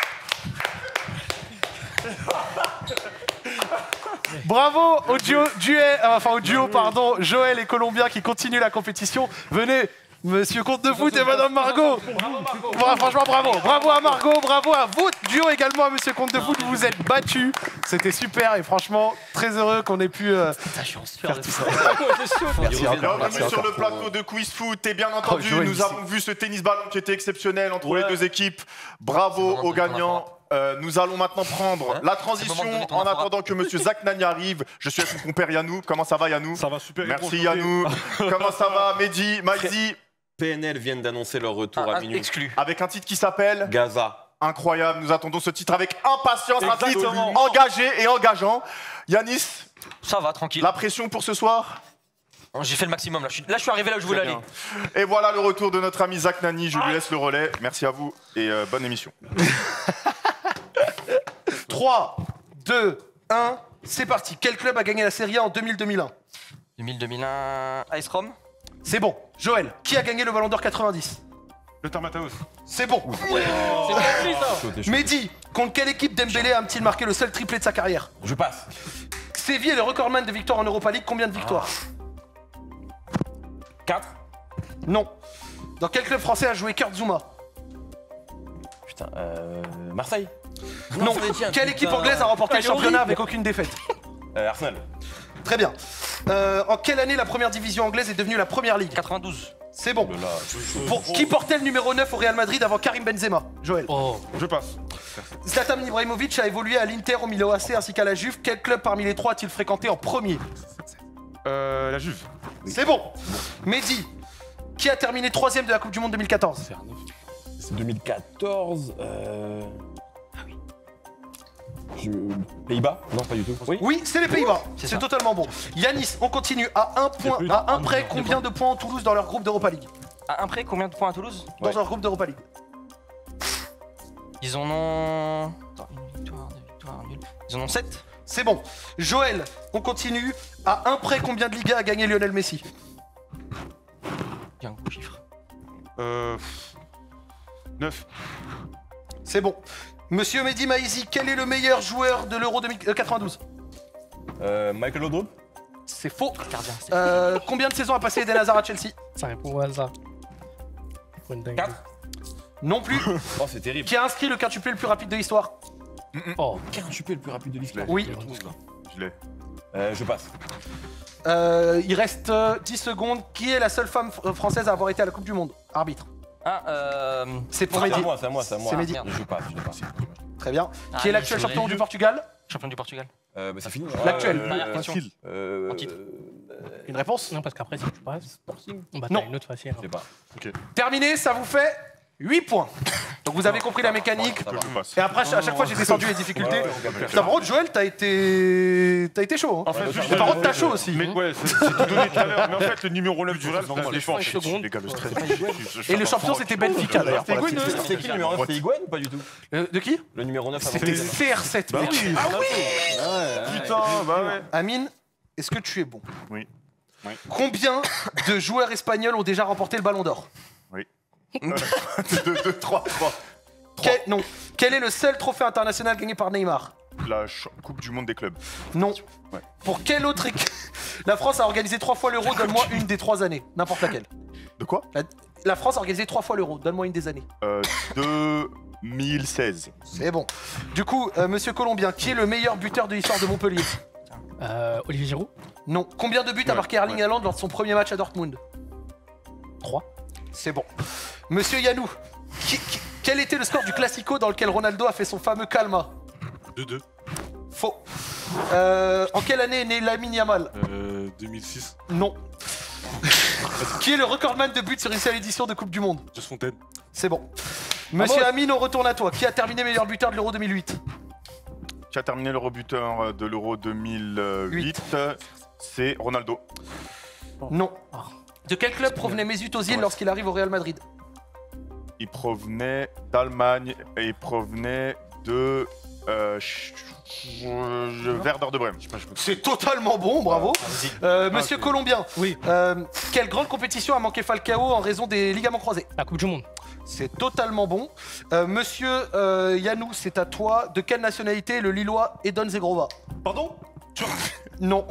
Bravo au duo, pardon, Joël et Colombien qui continuent la compétition. Venez, monsieur Comte de Foot et madame Margot. Franchement, bravo. Bravo à Margot, bravo à votre duo également, à monsieur Comte de Foot. Vous vous êtes battus. C'était super et franchement, très heureux qu'on ait pu faire tout ça. Merci encore. Bienvenue sur le plateau de Quiz Foot et bien entendu, Joël, nous ici. avons vu ce tennis ballon qui était exceptionnel entre les deux équipes. Bravo aux gagnants. Nous allons maintenant prendre la transition en attendant que monsieur Zach Nani arrive. Je suis avec mon compère Yannou. Comment ça va, Yannou? Ça va super. Merci Yannou. Comment ça va, Mehdi, Maïzi? PNL viennent d'annoncer leur retour à minuit. Exclu. Avec un titre qui s'appelle Gaza. Incroyable. Nous attendons ce titre avec impatience. Un titre Exactement. engagé et engageant. Yanis, Ça va, tranquille. la pression pour ce soir? J'ai fait le maximum. Là, je suis arrivé là où je voulais aller. Et voilà le retour de notre ami Zach Nani. Je lui laisse le relais. Merci à vous et bonne émission. 3, 2, 1, c'est parti. Quel club a gagné la Serie A en 2000-2001? 2000-2001, Ice Rom. C'est bon. Joël, qui a gagné le Ballon d'Or 90? Le Tarmataos. C'est bon. C'est bien pris, ça. Mehdi, contre quelle équipe Dembélé a-t-il marqué le seul triplé de sa carrière? Je passe. Séville est le recordman de victoires en Europa League. Combien de victoires? 4. Non. Dans quel club français a joué Kurt Zouma? Putain, Marseille. Non. Quelle équipe anglaise a remporté le Elle est championnat horrible. avec aucune défaite? Arsenal. Très bien. En quelle année la première division anglaise est devenue la première ligue? 92. C'est bon. Qui portait le numéro 9 au Real Madrid avant Karim Benzema? Joël. Oh. Je passe. Zlatan Ibrahimovic a évolué à l'Inter, au Milan AC ainsi qu'à la Juve. Quel club parmi les trois a-t-il fréquenté en premier? La Juve. C'est bon. Mehdi, qui a terminé 3ème de la Coupe du Monde 2014? C'est 2014. Pays-Bas? Non, pas du tout. Oui. Oui, c'est les Pays-Bas. C'est totalement bon. Yanis, on continue. À un point, à un près, combien de points ont Toulouse dans leur groupe d'Europa League? À un près, combien de points à Toulouse? Dans leur groupe d'Europa League. Ils en ont. Attends, une victoire, deux victoires, nul. Ils en ont 7. C'est bon. Joël, on continue. À un près, combien de Liga a gagné Lionel Messi? Il y a un gros chiffre. 9. C'est bon. Monsieur Mehdi Maizi, quel est le meilleur joueur de l'Euro 92? Michael Laudrup. C'est faux. Gardien, c'est. Combien de saisons a passé Eden Hazard à Chelsea? Ça répond au hasard. Pour une dingue. 4. Non plus. Oh, c'est terrible. Qui a inscrit le quintuplé le plus rapide de l'histoire? Oh. Quintuplé le plus rapide de l'histoire. Oui. Je l'ai. Je passe. Il reste 10 secondes. Qui est la seule femme française à avoir été à la Coupe du Monde? Arbitre. C'est pour Mehdi. C'est à moi. C'est Mehdi. Je passe. Très bien. Qui est l'actuel champion du Portugal? Champion du Portugal. Ça finit. L'actuel. Facile. En titre. Une réponse? Non, parce qu'après, si tu passes, bah, Non. t'as une autre facile. Je sais pas. Terminé, ça vous fait 8 points. Donc vous avez compris la mécanique. Je passe. Et après, à chaque fois, j'ai descendu les difficultés. Putain, par contre, Joël, t'as été chaud. Hein. En fait, Mais par contre, t'as chaud aussi. Mais ouais, c'est tout donné tout à l'heure. Mais en fait, le numéro 9 du Real, c'est la défense. 5 secondes. Les gars, le stress. Et le champion, c'était Benfica d'ailleurs. pour la petite histoire. C'est qui le numéro 9? C'est Higuain ou pas du tout? De qui? Le numéro 9 avant. C'était CR7. mec. Ah oui. Putain, bah ouais. Amine, est-ce que tu es bon? Oui. Combien de joueurs espagnols ont déjà remporté le Ballon d'Or? 2, 3. Non. Quel est le seul trophée international gagné par Neymar? La Coupe du Monde des clubs. Non. Pour quelle autre équipe? La France a organisé 3 fois l'Euro, donne-moi une des 3 années. N'importe laquelle. De quoi? La France a organisé 3 fois l'Euro, donne-moi une des années. 2016. C'est bon. Du coup, monsieur Colombien, qui est le meilleur buteur de l'histoire de Montpellier? Olivier Giroud. Non. Combien de buts a marqué Erling Haaland lors de son premier match à Dortmund? 3. C'est bon. Monsieur Yannou, quel était le score du Classico dans lequel Ronaldo a fait son fameux calma? 2-2. Faux. En quelle année est né Lamine Yamal? 2006. Non. Qui est le recordman de buts sur une seule édition de Coupe du Monde? Just Fontaine. C'est bon. Monsieur Amine, on retourne à toi. Qui a terminé meilleur buteur de l'Euro 2008? Qui a terminé l'Euro buteur de l'Euro 2008? C'est Ronaldo. Non. De quel club provenait Mesut Ozil lorsqu'il arrive au Real Madrid? Il provenait d'Allemagne et il provenait de Werder de Brême. C'est totalement bon, bravo. Monsieur Colombien, Oui. Quelle grande compétition a manqué Falcao en raison des ligaments croisés? La Coupe du Monde. C'est totalement bon. Monsieur Yannou, c'est à toi. De quelle nationalité est le Lillois Edon Zegrova? Pardon? Non.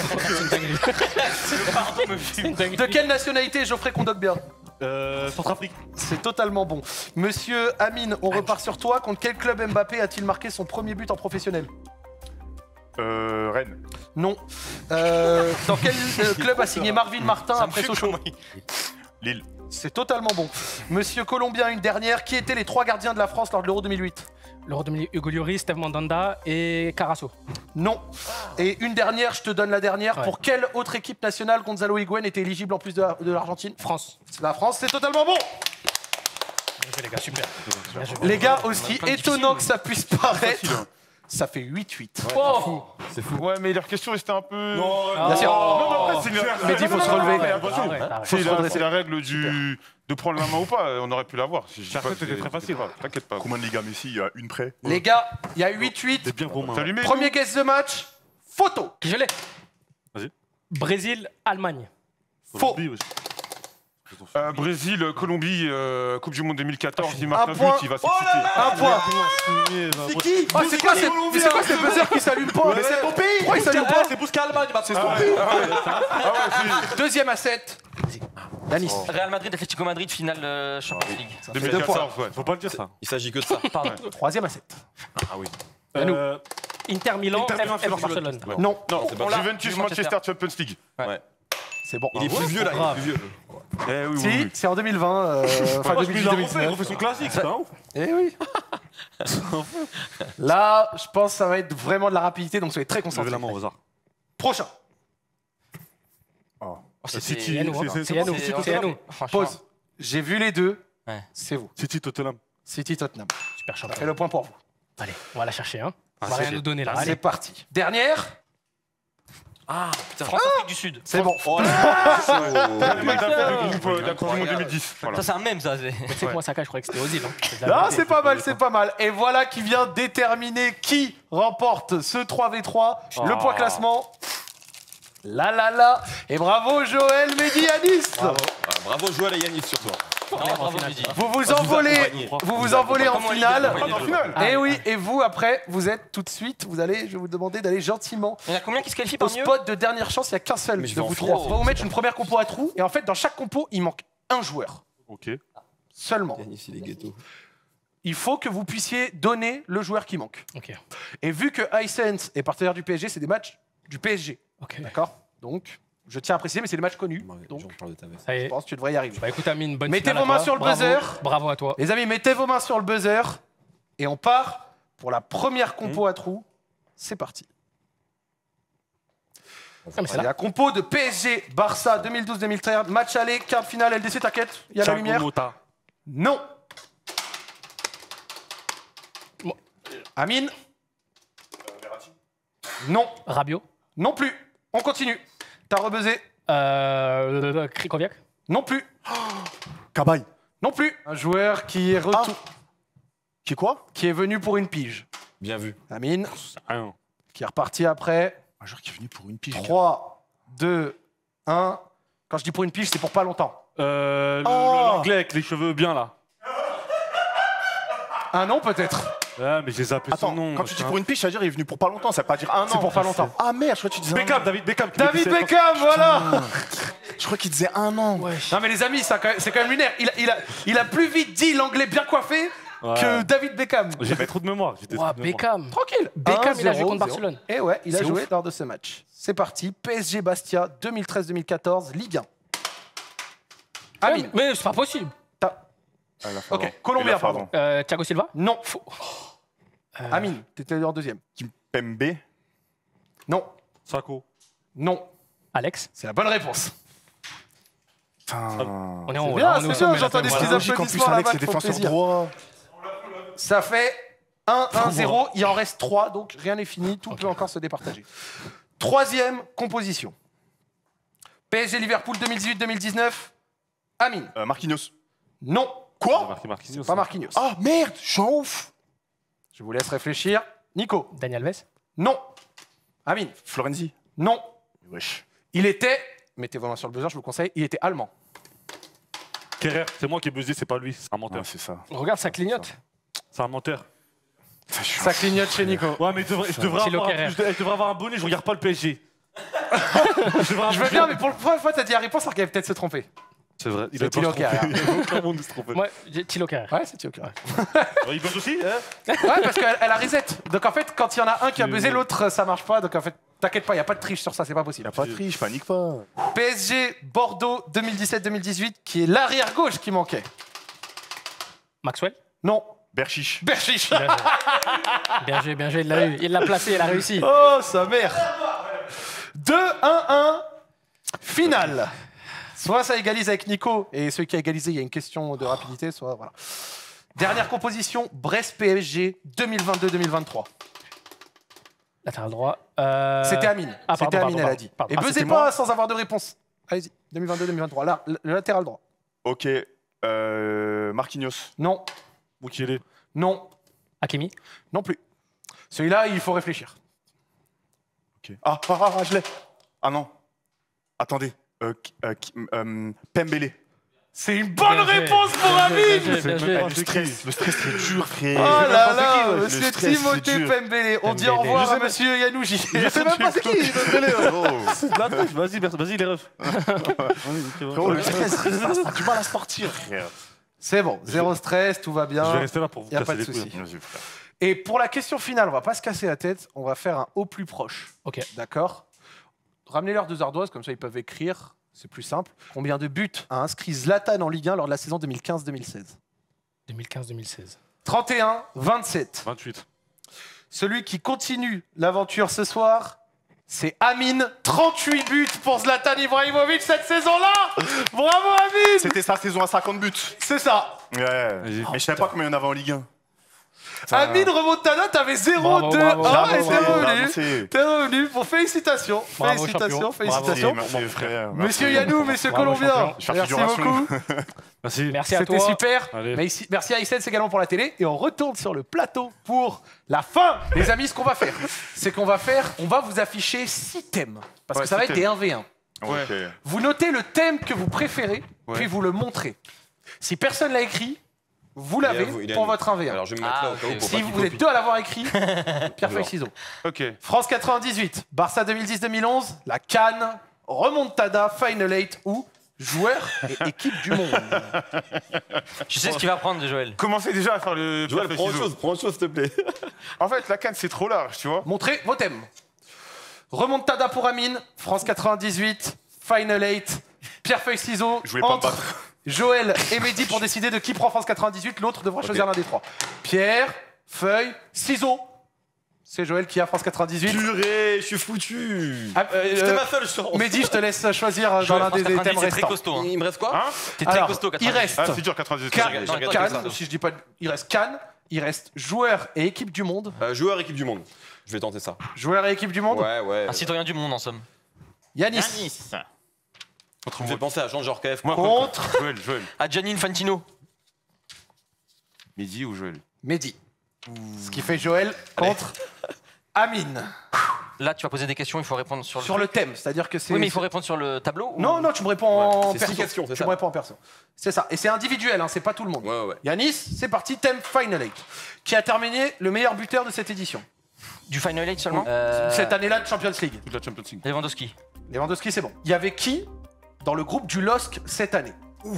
De quelle nationalité est Geoffrey Kondogbia? Centrafrique. C'est totalement bon. Monsieur Amine, on repart sur toi. Contre quel club Mbappé a-t-il marqué son premier but en professionnel? Rennes. Non. Dans quel club a signé Marvin Martin après Sochaux? Lille. C'est totalement bon. Monsieur Colombien, une dernière. Qui étaient les 3 gardiens de la France lors de l'Euro 2008? L'Euro 2008, Hugo Lloris, Steve Mandanda et Carasso. Non. Et une dernière, je te donne la dernière. Ouais. Pour quelle autre équipe nationale Gonzalo Higuaín était éligible en plus de l'Argentine? France. La France, c'est totalement bon. Bien joué, les gars, super. Les gars, aussi étonnant que ça puisse paraître, ça fait 8-8. Oh. C'est fou. Ouais, mais leur question c'était un peu. Non, Bien sûr. Non, mais après, c'est Mais il faut se relever. C'est la règle de prendre la main ou pas, on aurait pu l'avoir. C'était très facile. T'inquiète pas. Combien de Liga Messi? Il y a une près. Les gars, il y a 8-8. T'es bien romain. Salut, mec. Premier guess de match, photo. Je l'ai. Vas-y. Brésil, Allemagne. Faux. Brésil, Colombie, Coupe du Monde 2014, il marque Un un but, point. il va s'exciter. Un point. C'est qui? Oh, c'est quoi ces buzzers qui s'allument pas? Mais c'est ton pays. Pourquoi ils s'allument pas? C'est Bousca Allemagne, c'est son Deuxième à 7. Yanis. Real Madrid, Atlético Madrid, finale Champions League. 2014, ouais. Faut pas le dire ça. Il s'agit que de ça. Pardon. Troisième à 7. Ah oui. Inter Milan, Inter Milan, FC Barcelone. Non. Non, c'est pas Juventus, Manchester, Champions League. C'est bon. Il est plus vieux là, il est plus vieux. Eh oui, Si, oui. c'est en 2020. Enfin, Moi, je me 2019. on fait son classique, c'est un ouf. Eh oui. Là, je pense que ça va être vraiment de la rapidité, donc soyez très Levez concentrés. la main au hasard. Prochain. City, Yannou, c'est Yannou, City, c'est Tottenham. Yannou. Pause. J'ai vu les deux. Ouais. C'est vous. City, Tottenham. City Tottenham. Super Ça champion. fait le point pour vous. Allez, on va la chercher. Hein. On Ah, va c'est rien nous donner là. Allez. C'est parti. Dernière. France-Afrique du Sud. C'est bon. Le mec de la Coupe du Monde 2010. Voilà. Ça, c'est un mème, ça. Tu sais que moi, Saka, je croyais que c'était Ozil. Hein. Ah, c'est pas mal, c'est pas mal. Et voilà qui vient déterminer qui remporte ce 3v3, le point classement. La. Et bravo Joël, Mehdi, Yanis. Bravo Joël et Yannis surtout. Bravo, Mehdi. Vous vous envolez en finale. En finale. Et oui, et vous après, vous êtes tout de suite, je vais vous demander d'aller gentiment Il y en a combien qui se qualifient au par mieux? spot de dernière chance. Il n'y a qu'un seul Mais je de vais en vous finale. trois. On va vous mettre une première compo à trous. Et en fait, dans chaque compo, il manque un joueur. Ok. seulement, Les ghettos. il faut que vous puissiez donner le joueur qui manque. Ok. Et vu que Hisense est partenaire du PSG, c'est des matchs du PSG. Ok. D'accord? Donc, je tiens à préciser, mais c'est des matchs connus. Donc, Ça y je est. pense que tu devrais y arriver. Bah écoute, Amine, bonne Mettez finale à vos mains toi. sur le Bravo. buzzer. Bravo à toi. Les amis, mettez vos mains sur le buzzer et on part pour la première compo à trous. C'est parti. Ah, mais c'est C'est là. la compo de PSG Barça 2012-2013. Match aller, quart de finale, LDC, t'inquiète, il y a la lumière. Mota. Non. Bon. Amine. Non. Rabiot. Non plus. On continue. T'as rebuzzé. Krikoviak. Non plus. Cabaye. Non plus. Un joueur qui est Qui est quoi? qui est venu pour une pige. Bien vu. Amine, Rien. qui est reparti après. Un joueur qui est venu pour une pige. 3, 2, 1. Quand je dis pour une pige, c'est pour pas longtemps. L'anglais avec les cheveux bien là. Un an peut-être. Ouais, mais j'ai zappé Attends, son nom. quand tu dis pour une pige, ça veut dire il est venu pour pas longtemps, ça veut pas dire un an. C'est pour pas longtemps. Ah merde, je crois que tu disais Beckham, David Beckham. David Beckham, voilà. Je crois qu'il disait un an. Non mais les amis, c'est quand même lunaire. Il a plus vite dit l'anglais bien coiffé que David Beckham. J'avais trop de mémoire. Ouah, Beckham. Tranquille. Beckham, il a joué 1-0, contre Barcelone. Et ouais, il a C'est joué ouf. lors de ce match. C'est parti. PSG Bastia 2013-2014, Ligue 1. Amine. Mais c'est pas possible. Ok, Colombien, pardon. Thiago Silva. Non. Amine, t'étais en deuxième. Pembe. Non. Sako. Non. Alex. C'est la bonne réponse. On est en haut. Bien, là, on est au c'est sommet, bien, là, j'entends quand des même. petits Voilà. Logique en plus, applaudissements Alex, là-bas c'est qui font défenseur plaisir. droit. Ça fait 1-1-0. Il en reste 3, donc rien n'est fini. Tout peut encore se départager. Troisième composition. PSG Liverpool 2018-2019. Amine. Marquinhos. Non. Quoi? Marqué Marquinhos. Pas Marquinhos. Ah merde, je suis en ouf. Je vous laisse réfléchir. Nico. Daniel Alves. Non. Amine. Florenzi. Non. Wesh. Il était, mettez vos mains sur le buzzer, je vous conseille, il était allemand. Kerrer, c'est moi qui ai buzzé, c'est pas lui, c'est un menteur. Ouais, c'est ça. Regarde, ça clignote. C'est un menteur. Ça clignote chez Nico. Ouais, mais je devrais Thilo avoir, Kerrer. je devrais avoir un bonnet, je regarde pas le PSG. Je veux bien, mais pour la première fois, t'as dit la réponse alors qu'elle va peut-être se tromper. C'est vrai, il C'est a pas Thilo se tromper. Kerrer. Il a aucun monde de se tromper. Moi, j'ai Thilo Kerrer. Ouais, c'est Thilo Kerrer. Il buzz aussi hein? Ouais, parce qu'elle a reset. Donc en fait, quand il y en a un qui a buzzé, l'autre ça marche pas. Donc en fait, t'inquiète pas, il n'y a pas de triche sur ça, c'est pas possible. Y'a pas de triche, panique pas. PSG Bordeaux 2017-2018, qui est l'arrière gauche qui manquait. Maxwell. Non. Berchiche. Berchiche. Bien joué, il l'a eu. Il l'a placé, il a réussi. Oh, sa mère. 2-1-1. Finale. Soit ça égalise avec Nico, et celui qui a égalisé, il y a une question de rapidité, soit voilà. Dernière composition, Brest-PSG 2022-2023. Latéral droit. C'était Amine. Ah, C'était Amine, elle a dit. pardon. Et Ah, buzzez c'était pas moi sans avoir de réponse. Allez-y, 2022-2023. Là, le latéral droit. Ok. Marquinhos. Non, Mukiele. non, Hakimi. non plus. Celui-là, il faut réfléchir. Ok. Je l'ai. Ah non. Attendez. Pembele. C'est une bonne Bien joué. réponse pour Amine. Bien joué. Le stress, c'est dur, frère. Oh là là, Le monsieur stress, Timothée c'est dur. Pembele. On dit au Pembele. revoir à monsieur Yanouji. Je sais même pas c'est qui, Pembele. La triche, vas-y les refs. Frérot, le stress, ça a du mal à sortir, frère. C'est bon, zéro stress, tout va Je vais bien. rester là pour vous Y a casser pas de les couilles. souci. Et pour la question finale, on va pas se casser la tête, on va faire un au plus proche. Ok. D'accord? Ramenez-leur deux ardoises, comme ça ils peuvent écrire, c'est plus simple. Combien de buts a inscrit Zlatan en Ligue 1 lors de la saison 2015-2016? 2015-2016. 31, 27. 28. Celui qui continue l'aventure ce soir, c'est Amine. 38 buts pour Zlatan Ibrahimovic cette saison-là. Bravo Amine. C'était sa saison à 50 buts. C'est ça. Ouais. Mais je savais pas combien il y en avait en Ligue 1. Amine remontada, t'avais 0, Bravo, 2, bravo, 1 bravo, et t'es bravo, revenu. T'es revenu pour félicitations. Bravo, Félicitations, champion. félicitations. Merci, frère. Monsieur Yanou, monsieur Bravo, Colombien, champion. Je vais faire merci figuration. beaucoup. Merci. Merci à C'était toi. super. Allez. Merci à Hisense également pour la télé. Et on retourne sur le plateau pour la fin. Les amis, ce qu'on va faire, c'est qu'on va vous afficher 6 thèmes. Parce que ça va être des 1v1. Ok. Vous notez le thème que vous préférez, Ouais. puis vous le montrez. Si personne l'a écrit, vous l'avez il est à pour nous. votre 1v1. Alors je vais me mettre là au cas où pour Si pas qu'il vous êtes copie. deux à l'avoir écrit, pierre, feuille, ciseaux. Ok. France 98, Barça 2010-2011, la Cannes, Remontada, Final 8 ou joueur et équipe du monde. Je sais ce qu'il va prendre de Joël. Commencez déjà à faire le. Joël, pierre, prends feuille, autre ciseaux. chose, s'il te plaît. En fait, la canne, c'est trop large, tu vois. Montrez vos thèmes. Remontada pour Amine, France 98, Final 8, pierre, feuille, ciseaux. Je voulais pas me Entre battre. Joël et Mehdi pour décider de qui prend France 98. L'autre devra choisir l'un des trois. Pierre, feuille, ciseaux. C'est Joël qui a France 98. Purée, je suis foutu. Ah, C'était ma seule chance. Mehdi, je te laisse choisir dans Joël, l'un France des 90, thèmes c'est très restants. costaud. Hein. Il me reste quoi Hein T'es très Alors, costaud, il 90. reste Ah, c'est dur, 98. Cannes, si je dis pas, il reste Cannes, il reste joueur et équipe du monde. Joueur équipe du monde. Je vais tenter ça. Joueur et équipe du monde. Ouais. Un citoyen du monde, en somme. Yanis. Tu me fais penser à Jean-Georges KF. Moi, Contre Joël. À Gianni Infantino. Mehdi ou Joël? Mehdi. Ce qui fait Joël contre Amine. Là, tu vas poser des questions, il faut répondre sur le. Sur le thème, c'est-à-dire que c'est. Oui, mais il faut répondre sur le tableau. ou- Non, tu me réponds en C'est perso. 6 questions, c'est Tu ça. me réponds en perso. C'est ça. Et c'est individuel, hein, c'est pas tout le monde. Ouais. Yanis, c'est parti, thème Final 8. Qui a terminé le meilleur buteur de cette édition. Du Final 8 seulement Cette année-là de Champions League. Toute la Champions League. Lewandowski. Lewandowski, c'est bon. Il y avait qui dans le groupe du LOSC cette année?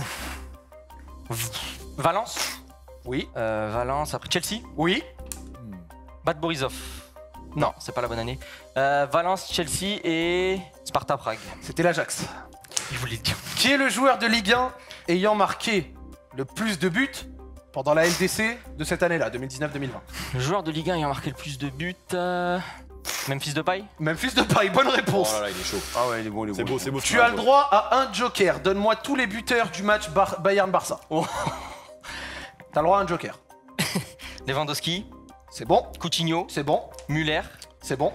Valence. Oui. Valence, après Chelsea. Oui. Bad Borisov. Non, c'est pas la bonne année. Valence, Chelsea et Sparta Prague. C'était l'Ajax. Je voulais dire. Qui est le joueur de Ligue 1 ayant marqué le plus de buts pendant la LDC de cette année-là, 2019-2020? Le joueur de Ligue 1 ayant marqué le plus de buts. Memphis Depay. Memphis Depay, bonne réponse. Oh là là, il est chaud. Ah ouais, il est bon, il est C'est bon. beau, c'est beau. Tu as le droit à un joker. Donne-moi tous les buteurs du match Bayern-Barça. Oh. T'as le droit à un joker. Lewandowski. C'est bon, Coutinho. c'est bon, Muller. c'est bon.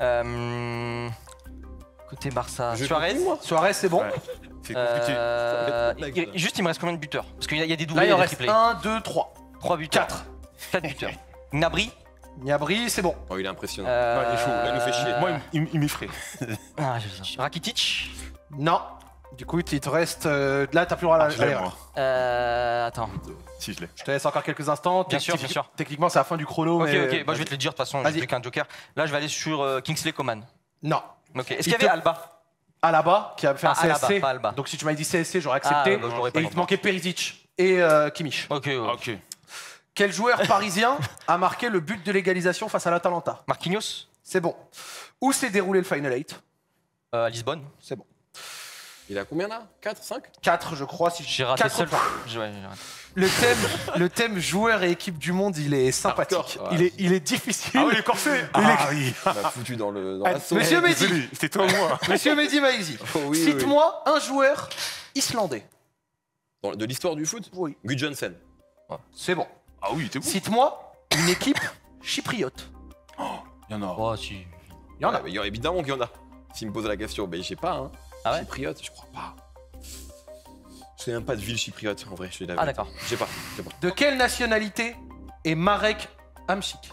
Côté Barça. Je Suarez. continue, moi Suarez, c'est bon. Ouais. C'est compliqué. Juste, il me reste combien de buteurs? Parce qu'il y a des doublés Là, il et en des reste triplés. 1, 2, 3. 3 buteurs. 4. 4 buteurs. Gnabry. Niabri, c'est bon. Oh, il est impressionnant. Ouais, il est chaud. Là, il nous fait chier. Moi, il m'effraie. Rakitic. Non. Du coup, il te reste. Là, t'as plus le droit à Je l'aime, l'erreur. moi. Attends. Si, je l'ai. Je te laisse encore quelques instants. Bien sûr, bien sûr. Techniquement, c'est la fin du chrono. Ok, mais... ok. Bah, je vais te le dire de toute façon, Vas-y. j'ai plus qu'un joker. Là, je vais aller sur Kingsley Coman. Non. Ok. Est-ce Il qu'il y avait te- Alba? Alaba, qui a fait un Ah, Alaba, CSC. pas Alba. Donc, si tu m'avais dit CSC, j'aurais accepté. Ah, bah, je l'aurais pas Et il dit. te manquait Perisic et Kimmich. Ok. Ok. Quel joueur parisien a marqué le but de l'égalisation face à l'Atalanta? Marquinhos. C'est bon. Où s'est déroulé le Final 8? À Lisbonne. C'est bon. Il a combien là 4, 5 4, je crois. Si J'ai raté 4 seul. points. Ouais, j'ai raté. Le thème joueur et équipe du monde, il est sympathique. Hardcore, ouais. Il est difficile. Ah oui, il est corsé. Il est- Ah oui. On m'a foutu dans la sauce. Monsieur Mehdi, Désolé, c'était toi ou moi. Monsieur Mehdi Maizi, Oh, oui, cite-moi un joueur islandais. De l'histoire du foot Oui. Gudjonsen. C'est bon. Ah oui, t'es bon. Cite-moi une équipe chypriote. Il y en a. Oh, si. Il y en a. Évidemment qu'il y en a. S'il me pose la question, ben je sais pas. Hein. Ah ouais Chypriote, je crois pas. Je sais même pas de ville chypriote en vrai. Je suis Ah, d'accord. Je sais pas. De quelle nationalité est Marek Hamšík?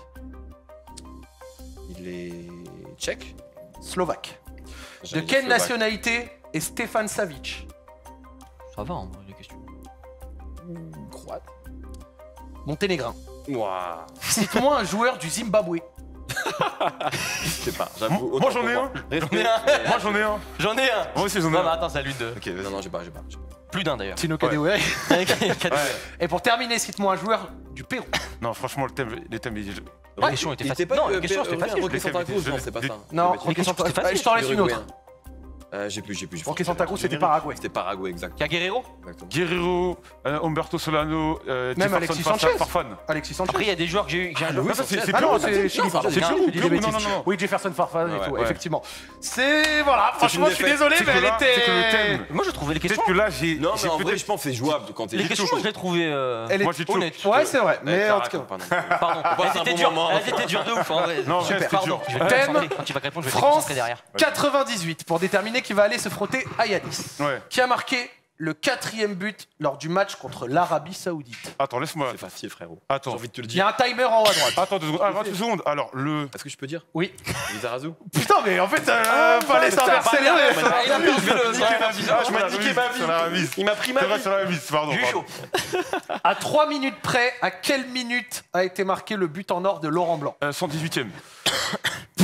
Il est tchèque. Slovaque. De J'allais dire quelle slovaque. nationalité est Stefan Savic? Ça va, en vrai, les questions. Croate. Monténégrin. Ouah. Cite-moi un joueur du Zimbabwe. Je sais pas. J'avoue. Moi, j'en ai un. Respect. Moi, j'en ai un. J'en ai un. Moi aussi, j'en ai Non, mais un. attends, c'est à lui de. Ok, non, j'ai pas. Plus d'un d'ailleurs. Tino Kadewere. Ouais. Et pour terminer, cite-moi un joueur du Pérou. Non, franchement, les thèmes, La question était facile. Non, la question c'était facile. Roque Santa Cruz, Je non, l'ai- c'est pas je ça. Non, Ça va être- Roque Santa c'était facile. Je t'en laisse une autre. J'ai plus. Roque Santa Cruz, c'était Paraguay. C'était Paraguay, exact. Y'a Guerrero. Exactement. Guerrero, Humberto Solano, Même Jefferson Alexis Sanchez. Farfan. Alexis Sanchez. Après, il y a des joueurs que j'ai eu. Ah oui, ça, c'est Ah non, Pérou. c'est Chili, pardon. C'est Pérou, Je dis des Pérou, bêtises. non, non, non. Oui, Jefferson Farfan et Ouais, tout, ouais. effectivement. C'est. Voilà, franchement, une je suis défaite. désolé, C'est mais que elle là, c'est que le était. thème. Moi, je trouvais les questions. Peut-être que là, j'ai. Non, mais en vrai, peut-être- je pense que c'est jouable quand t'es. Les questions, je les trouvais Elle est Moi, j'ai toujours- honnêtes. Ouais, c'est vrai, mais en tout cas. Pardon. Elles étaient dures. Elles étaient dures de ouf, en vrai. Non, Super. c'était dur. Je vais me Thème. concentrer. Quand tu vas répondre, je vais te France concentrer derrière. 98 pour déterminer qui va aller se frotter à Yanis. Ouais. Qui a marqué le 4e but lors du match contre l'Arabie Saoudite. Attends, laisse-moi. C'est facile, frérot. Attends. J'ai envie de te le Il y a dire. un timer en haut à droite. Attends 2 secondes. Ah, 28 secondes. Alors, le. Est-ce que je peux dire Oui. Lizarazu Putain, mais en fait, fallait s'inverser les règles. Il a perdu le. Ah, je m'as niqué ma vie. Il m'a pris ma C'est vrai, vie. sur la mise, pardon. J'ai eu pardon. chaud. À 3 minutes près, à quelle minute a été marqué le but en or de Laurent Blanc? 118ème.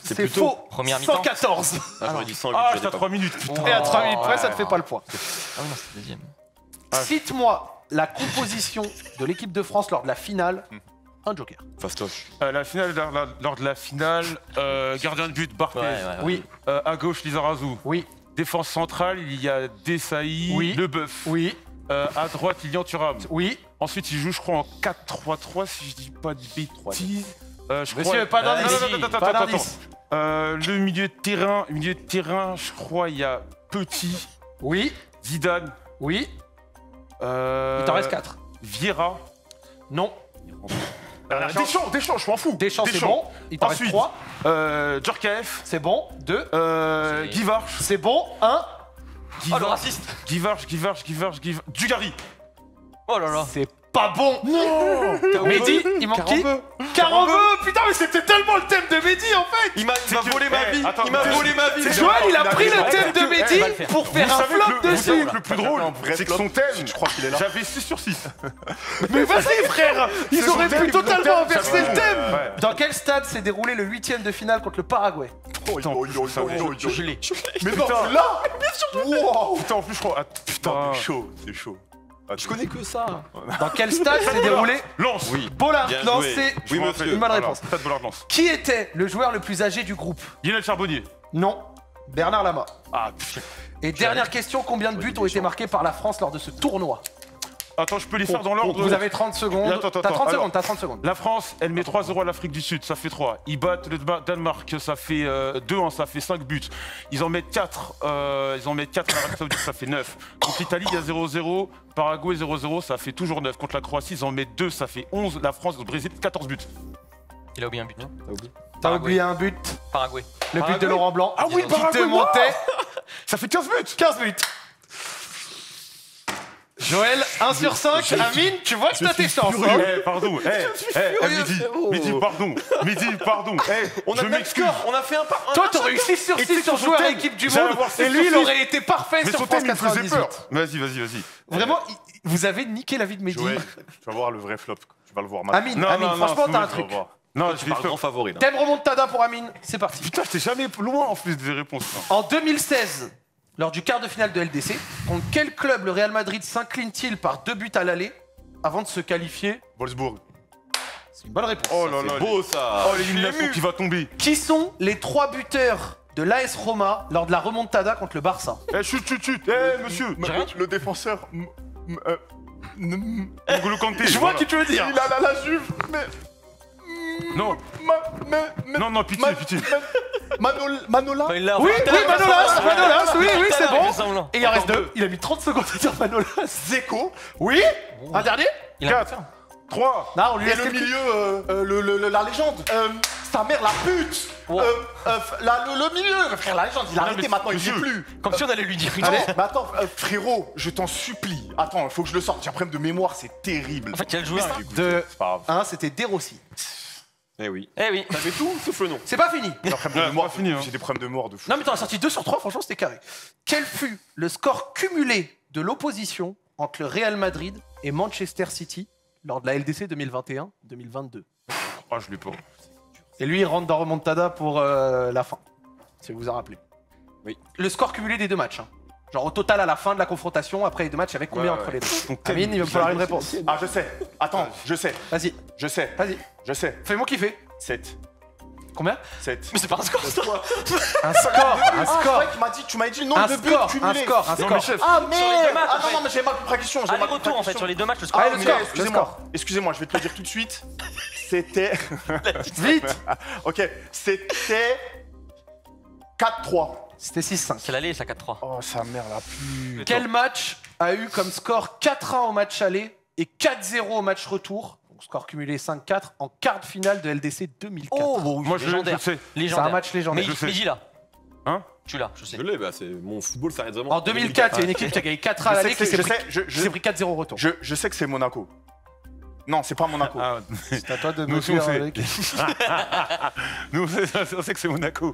C'est faux. Première mi-temps. 114. Ah, j'aurais dit 108. Ah, je j'étais à l'ai 3 minutes. Putain. Et à 3 minutes près, ça te fait pas le point. Ah oui, non, c'est le deuxième. Cite-moi la composition de l'équipe de France lors de la finale. Un joker. Fastoche. La finale, lors de la finale, gardien de but, Barthez. Oui. À gauche, Lizarazu. Oui. Défense centrale, il y a Desailly, Oui. Leboeuf. Oui. À droite, Lilian Thuram. Oui. Ensuite, il joue, je crois, en 4-3-3, si je dis pas de bêtises. Monsieur, pas d'indice. Pas d'indice. Le milieu de terrain, je crois, il y a Petit, Oui. Zidane. Oui. Il t'en reste 4. Vieira. Non. Deschamps, je m'en fous. Deschamps, c'est bon. Il t'en reste Ensuite, 3. Djorkaeff. C'est bon. 2. Guy Varche. C'est bon. 1. Oh, le raciste. Guy Varche. Dugarry. Oh là là. C'est pas bon. Non. Mehdi, il manque qui Carambeu. Putain, mais c'était tellement le thème de Mehdi en fait. Il m'a volé ma vie. attends, Il m'a volé ma vie. Joël, il a pris le thème de Mehdi pour faire un flop Vous dessus. savez que le plus drôle, c'est que son thème, Je crois qu'il est là. j'avais 6 sur 6. Mais vas-y frère, ils auraient pu totalement inverser le thème. Ouais. Dans quel stade s'est déroulé le 8e de finale contre le Paraguay? Je l'ai. Mais non, là. Wow. Putain, en plus, je crois. Ah, putain. C'est chaud. Je connais que ça. Dans quel stade s'est déroulé Lance. Oui. Bollard? Bien Non, joué. c'est Oui, monsieur. une bonne réponse. Stade Bollard Lance. Qui était le joueur le plus âgé du groupe? Lionel Charbonnier. Non. Bernard Lama. Ah, putain. Et dernière question, combien de buts ont été marqués par la France lors de ce tournoi? Attends, je peux les faire dans l'ordre. Vous avez 30 secondes. Attends, T'as 30 alors. secondes, t'as 30 secondes. La France, elle met 3-0 à l'Afrique du Sud, ça fait 3. Ils battent le Danemark, ça fait 2-1, ça fait 5 buts. Ils en mettent 4, à l'Arabie Saoudite, ça fait 9. Contre l'Italie, il y a 0-0. Paraguay, 0-0, ça fait toujours 9. Contre la Croatie, ils en mettent 2, ça fait 11. La France, le Brésil, 14 buts. Il a oublié un but. T'as oublié un but. Paraguay. Le but de Laurent Blanc. Ah oui, Qui te Paraguay, montait Ça fait 15 buts. 15 buts. Joël, 1 sur 5. Amine, tu vois que t'as tes chances. hein. Pardon. Midi, pardon. On a Je le même m'excuse. score. On a fait un pas. Toi, t'aurais eu 6 sur 6 sur joueur équipe du monde. Et lui, il aurait été parfait Mais sur son France thème, il me faisait 98. peur. Vas-y. Vraiment, vous avez niqué la vie de Mehdi. Joël, tu vas voir le vrai flop. Tu vas le voir maintenant. Amine, Non, Amine, non, franchement, non, t'as un c'est truc. bon, Non, je Tu l'ai parles fait. grand favori là. Thème remontada pour Amine, c'est parti. Putain, j'étais jamais loin en plus des réponses. En 2016, lors du quart de finale de LDC, contre quel club le Real Madrid s'incline-t-il par 2 buts à l'aller avant de se qualifier? Wolfsburg. C'est une bonne réponse. Oh là là. C'est beau ça. Oh, l'élimination qui va tomber. Qui sont les 3 buteurs de l'AS Roma lors de la remontada contre le Barça? Chut. Monsieur. Le défenseur. N'Golo Kanté. Je vois qui tu veux dire. Il a la Juve, mais. Non. Non, pitié. Manola. Il l'a Oui, Manolas, oui, c'est bon. bon. Et il en reste 2. Il a mis 30 secondes à dire Manolas. Zeko. Oui. Un dernier? 4, 3. Non, on lui Et laisse le quelques- milieu, la légende. Sa mère, la pute. Le milieu, frère, la légende. Il a arrêté maintenant, il n'y est plus. Comme si on allait lui dire une Allez, mais attends, frérot, je t'en supplie. Attends, il faut que je le sorte. J'ai un problème de mémoire, c'est terrible. En fait, quel joueur De C'est pas grave. 1, c'était De Rossi. Eh oui. Eh oui. T'avais tout sauf le nom. C'est pas fini. J'ai un problème de mémoire, pas fini, hein. J'ai des problèmes de mémoire de fou. Non, mais t'en as sorti 2 sur 3, franchement, c'était carré. Quel fut le score cumulé de l'opposition entre le Real Madrid et Manchester City lors de la LDC 2021-2022? Oh, je l'ai pas. Et lui, il rentre dans Remontada pour la fin, si vous vous en rappelez. Oui. Le score cumulé des 2 matchs. Hein. Genre au total à la fin de la confrontation, après les 2 matchs, il y avait combien Ouais, entre ouais. les deux? Ton thème, Amine, il va me falloir une réponse. Ah, je sais. Attends, je sais. Vas-y, Je sais. vas-y. Je sais. Fais-moi kiffer. 7. Combien? 7. Mais c'est pas un score ça. Un score, un score. Tu m'as dit le nombre Un de buts score, un cumulés. score, un Non, mais score. chef. Ah, Sur les mais deux matchs, attends, en fait. non, mais j'ai mal compris la question. J'ai mal compris Aller-retour la en fait question. sur les deux matchs. Le score. Ah, Ah, le mais score, excusez-moi. Excusez-moi, je vais te le dire tout de suite. C'était. Vite. Ok, c'était 4-3. C'était 6-5. C'est l'aller, ça 4-3. Oh, sa mère la pute. Quel match a eu comme score 4-1 au match aller et 4-0 au match retour? Donc score cumulé 5-4 en quart de finale de LDC 2004. Oh, bon, Moi, je légendaire. sais. C'est Légendaire. un match légendaire. Mais sais. Mehdi là. Hein? Tu l'as, je sais. Je l'ai, bah c'est mon football s'arrête vraiment. En 2004, il y a une équipe qui a gagné 4 à l'année qui s'est pris 4-0 au retour. Je sais que c'est Monaco. Non, c'est pas Monaco. Ah, C'est à toi de nous me aussi, on dire sait. avec- Nous, on sait que c'est Monaco.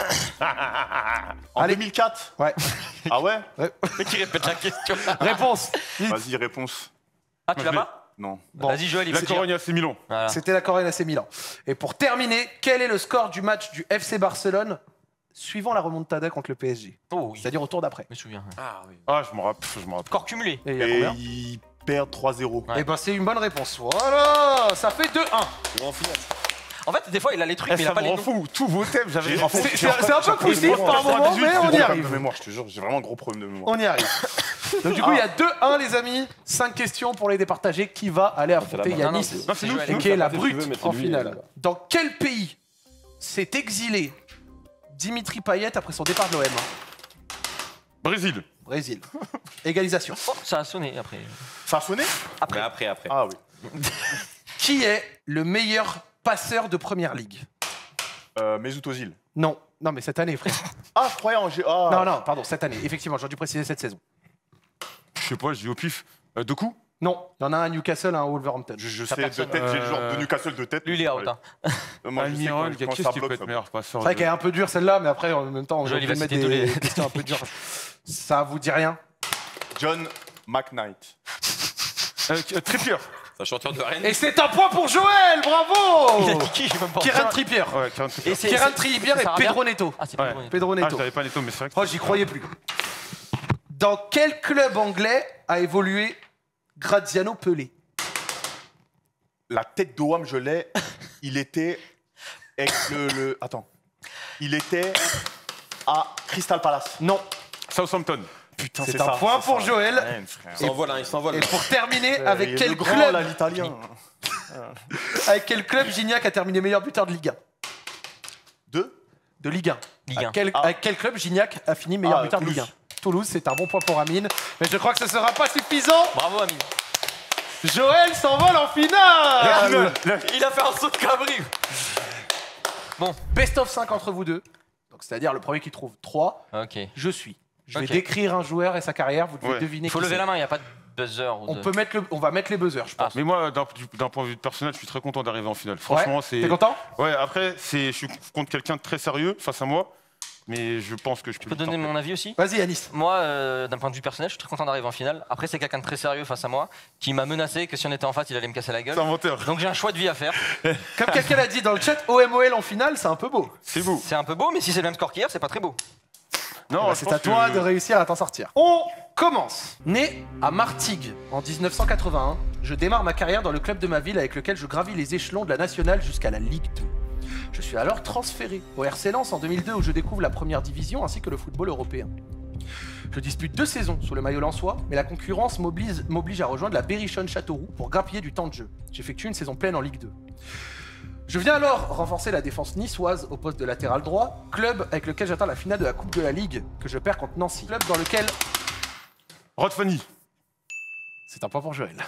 En Allez. 2004. Ouais. Ah ouais Mais qui répète la question. Réponse. Vas-y, réponse. Ah, tu l'as pas? Non. Bon. Vas-y, Joël, il La va dire. Corogne AC Milan. Voilà. C'était la Corogne AC Milan. Et pour terminer, quel est le score du match du FC Barcelone suivant la remontada contre le PSG? Oh, oui. C'est-à-dire au tour d'après. Je me souviens. Ah oui. Ah, je me rappelle. Score cumulé. Et il y a Et combien? ils perdent 3-0. Ouais. Eh ben c'est une bonne réponse. Voilà, ça fait 2-1. Ils vont en finale. En fait, des fois, il a les trucs, mais il Ça a pas me les rend noms. fou. Tous vos thèmes, j'avais. C'est un peu poussif par moment, mais on y de arrive. mémoire, je te jure, j'ai vraiment un gros problème de mémoire. On y arrive. Donc du coup, il y a 2-1 les amis. 5 questions pour les départager. Qui va aller affronter main. Yanis Non, c'est nous, et qui est la Tu veux brute mettre en lui, finale. Dans quel pays s'est exilé Dimitri Payet après son départ de l'OM? Brésil. Brésil. Égalisation. Oh, ça a sonné après. Ça a sonné? Mais après. Ah oui. Qui est le meilleur passeur de Première Ligue? Mesut Ozil. Non, non mais cette année frère. Ah, je croyais en... Ah. Non, non, pardon, cette année. Effectivement, j'aurais dû préciser cette saison. Je sais pas, je dis au pif. Doku. Non, il y en a un à Newcastle, un à Wolverhampton. Je Ça sais de personne. tête, j'ai le joueur de Newcastle de tête. Lui, il est out. Hein. Moi, je sais Almiron, quand qui ça est-ce qui bloque, peut être ça meilleur passeur C'est vrai qu'elle est un peu dure celle-là, mais après en même temps, on Joël, va il va mettre citer tous des les- questions un peu dures. Ça vous dit rien? John McKnight. Trippier. C'est un chanteur de Rennes. Et c'est un point pour Joël, bravo! Il a dit qui? Je sais même pas. Kieran Trippier. Ouais, Kieran Trippier. Et c'est- Kieran c'est- Trippier ça et revient Pedro Neto. Ah, c'est Ouais. pas bon. Pedro Ah, Neto. je l'avais pas Neto, mais c'est vrai que. Oh, j'y croyais plus. Dans quel club anglais a évolué Graziano Pelé? La tête d'Oam, je l'ai. Il était avec Attends. Il était à Crystal Palace. Non. Southampton. Putain, C'est un point pour Joël. Il s'envole, il s'envole. Et pour terminer, avec quel le grand, là, club, l'italien. avec quel club Gignac a terminé meilleur buteur de Ligue 1? De Ligue 1. Ligue 1. Avec quel club Gignac a fini meilleur buteur Toulouse. de Ligue 1? Toulouse, c'est un bon point pour Amine. Mais je crois que ce ne sera pas suffisant. Bravo, Amine. Joël s'envole en finale. Il a fait un saut de cabri. Best of 5 entre vous deux. Donc c'est-à-dire le premier qui trouve 3, Ok. je suis. Je vais Ok. décrire un joueur et sa carrière, vous devez Ouais. deviner Il faut qui lever c'est. la main, il n'y a pas de buzzer. Ou On de... peut mettre on va mettre les buzzers, je pense. Mais moi, d'un point de vue personnel, je suis très content d'arriver en finale. Franchement, Ouais. c'est. T'es content? Ouais, après, je suis contre quelqu'un de très sérieux face à moi, mais je pense que je Je peux peux le donner tenter. mon avis aussi? Vas-y Yanis. Moi, d'un point de vue personnel, je suis très content d'arriver en finale. Après, c'est quelqu'un de très sérieux face à moi qui m'a menacé que si on était en face, il allait me casser la gueule. C'est un menteur. Donc j'ai un choix de vie à faire. Comme quelqu'un l'a dit dans le chat, OMOL en finale, c'est un peu beau. C'est beau. C'est un peu beau, mais si c'est le même score qu'hier, c'est pas très beau. Non, Bah, je c'est pense à toi que- de réussir à t'en sortir. On commence. Né à Martigues en 1981, je démarre ma carrière dans le club de ma ville avec lequel je gravis les échelons de la nationale jusqu'à la Ligue 2. Je suis alors transféré au RC Lens en 2002 où je découvre la première division ainsi que le football européen. Je dispute 2 saisons sous le maillot lensois, mais la concurrence m'oblige à rejoindre la Berrichonne Châteauroux pour grappiller du temps de jeu. J'effectue une saison pleine en Ligue 2. Je viens alors renforcer la défense niçoise au poste de latéral droit, club avec lequel j'atteins la finale de la Coupe de la Ligue que je perds contre Nancy. Club dans lequel... Rod Fanny. C'est un point pour Joël.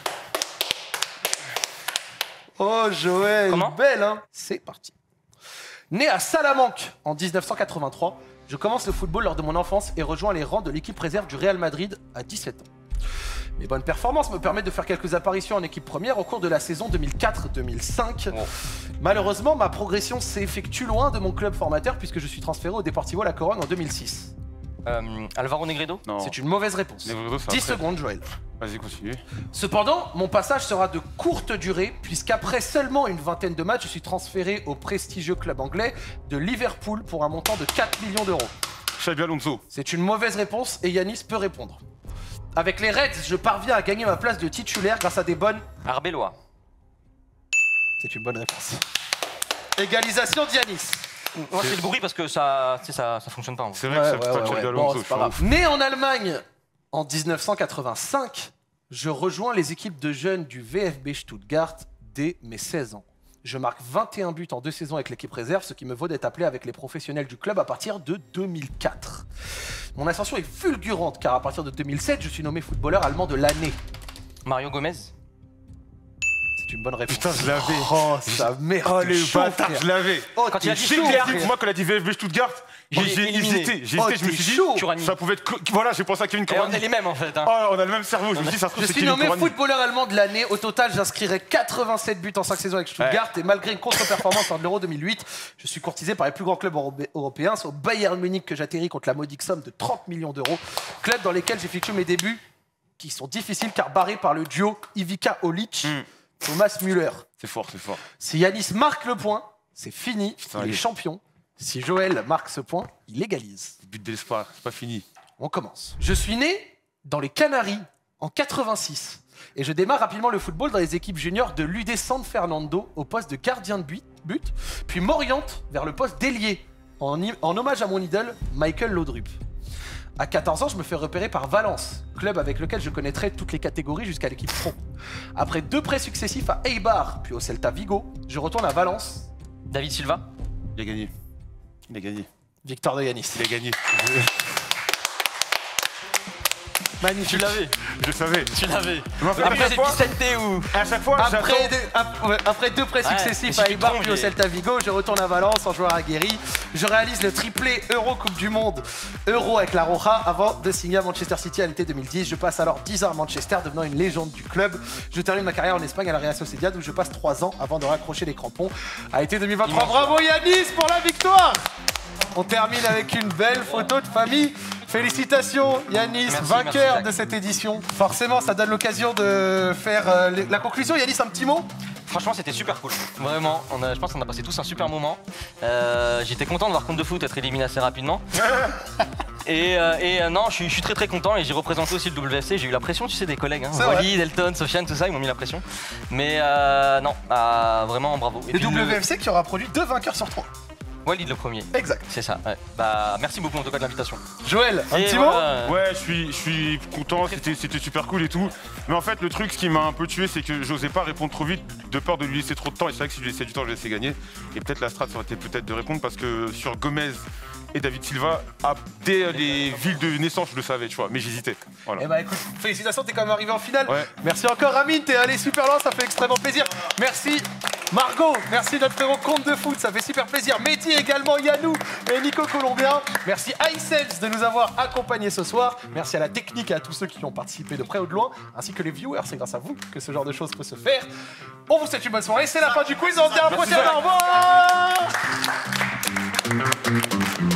Oh Joël, Comment belle hein. C'est parti. Né à Salamanque en 1983, je commence le football lors de mon enfance et rejoins les rangs de l'équipe réserve du Real Madrid à 17 ans. Mes bonnes performances me permettent de faire quelques apparitions en équipe première au cours de la saison 2004-2005. Oh. Malheureusement, ma progression s'effectue loin de mon club formateur puisque je suis transféré au Deportivo La Corogne en 2006. Alvaro Negredo? Non. C'est une mauvaise réponse. Negredo, c'est 10 après. secondes, Joël. Vas-y, continue. Cependant, mon passage sera de courte durée, puisqu'après seulement une vingtaine de matchs, je suis transféré au prestigieux club anglais de Liverpool pour un montant de 4 millions d'euros. Xabi Alonso. C'est une mauvaise réponse et Yanis peut répondre. Avec les Reds, je parviens à gagner ma place de titulaire grâce à des bonnes... Arbeloa. C'est une bonne réponse. Égalisation d'Yanis. Moi, c'est le bruit parce que ça, tu sais, ça fonctionne pas. En vrai. C'est vrai que ça peut pas Xabi Bon, Alonso. c'est pas grave. Né en Allemagne en 1985, je rejoins les équipes de jeunes du VfB Stuttgart dès mes 16 ans. Je marque 21 buts en 2 saisons avec l'équipe réserve, ce qui me vaut d'être appelé avec les professionnels du club à partir de 2004. Mon ascension est fulgurante car à partir de 2007, je suis nommé footballeur allemand de l'année. Mario Gomez. C'est une bonne réponse. Putain, je l'avais. Oh, sa mère. Oh, t'es les chaud, bâtards, frère. je l'avais. Oh, Quand il a t'es dit chaud, Stuttgart, frère. Moi, quand il a dit VfB Stuttgart, Il est j'ai éliminé. hésité. J'ai Oh, hésité, je me t'es suis dit, chaud. Kurani. ça pouvait être. Voilà, j'ai pensé à Kevin Et on Kurani. est les mêmes en fait. Hein. Oh, on a le même cerveau. Je me suis dit, ça se trouve, Je c'est suis Kevin nommé Kurani. footballeur allemand de l'année. Au total, j'inscrirai 87 buts en 5 saisons avec Stuttgart. Et malgré une contre-performance lors de l'Euro 2008, je suis courtisé par les plus grands clubs européens. C'est au Bayern Munich que j'atterris contre la modique somme de 30 millions d'euros. Club dans lesquels j'effectue mes débuts qui sont difficiles car barrés par le duo Ivica Olic, Thomas Müller. C'est fort, c'est fort. Si Yanis marque le point, c'est fini, Putain, il est allez. champion. Si Joël marque ce point, il égalise. But de l'espoir, c'est pas fini. On commence. Je suis né dans les Canaries en 86 et je démarre rapidement le football dans les équipes juniors de l'UD San Fernando au poste de gardien de but, puis m'oriente vers le poste d'ailier en hommage à mon idole Michael Laudrup. À 14 ans, je me fais repérer par Valence, club avec lequel je connaîtrai toutes les catégories jusqu'à l'équipe pro. Après 2 prêts successifs à Eibar puis au Celta Vigo, je retourne à Valence. David Silva. Il a gagné. Il a gagné. Victoire de Yanis. Il a gagné. Magnifique. Tu l'avais. Je savais. Tu l'avais. Après, Après, c'est Vicente ou. à chaque fois, Après 2 prêts successifs à Eibar puis au Celta Vigo, je retourne à Valence en joueur aguerri. Je réalise le triplé Euro Coupe du Monde, Euro avec la Roja, avant de signer à Manchester City à l'été 2010. Je passe alors 10 ans à Manchester, devenant une légende du club. Je termine ma carrière en Espagne à la Real Sociedad où je passe 3 ans avant de raccrocher les crampons à l'été 2023. Bravo Yanis pour la victoire! On termine avec une belle photo de famille. Félicitations Yanis, vainqueur de cette édition. Forcément, ça donne l'occasion de faire la conclusion. Yanis, un petit mot? Franchement, c'était super cool. Vraiment, je pense qu'on a passé tous un super moment. J'étais content de voir Compte de Foot être éliminé assez rapidement. Et non, je suis très content et j'ai représenté aussi le WFC. J'ai eu la pression, tu sais, des collègues. Walid, Elton, Sofiane, tout ça, ils m'ont mis la pression. Mais non, vraiment bravo. Le WFC qui aura produit 2 vainqueurs sur 3. Walid le premier. Exact. C'est ça, ouais. Bah, merci beaucoup en tout cas de l'invitation. Joël, un petit mot? Ouais, je suis content, c'était super cool et tout. Mais en fait, le truc, ce qui m'a un peu tué, c'est que j'osais pas répondre trop vite, de peur de lui laisser trop de temps. Et c'est vrai que si je lui laissais du temps, je le laissais gagner. Et peut-être la strat, ça aurait été peut-être de répondre parce que sur Gomez et David Silva, dès les villes de naissance, je le savais, tu vois, mais j'hésitais. Voilà. Eh bah écoute, félicitations, t'es quand même arrivé en finale. Ouais. Merci encore Amine, t'es allé super loin, ça fait extrêmement plaisir. Merci Margot, merci notre frérot Compte de Foot, ça fait super plaisir. Mehdi également, Yannou et Nico Colombien. Merci iSense de nous avoir accompagnés ce soir. Merci à la technique et à tous ceux qui ont participé de près ou de loin, ainsi que les viewers, c'est grâce à vous que ce genre de choses peut se faire. On vous souhaite une bonne soirée, c'est la fin du quiz, on se dit à la prochaine, au revoir.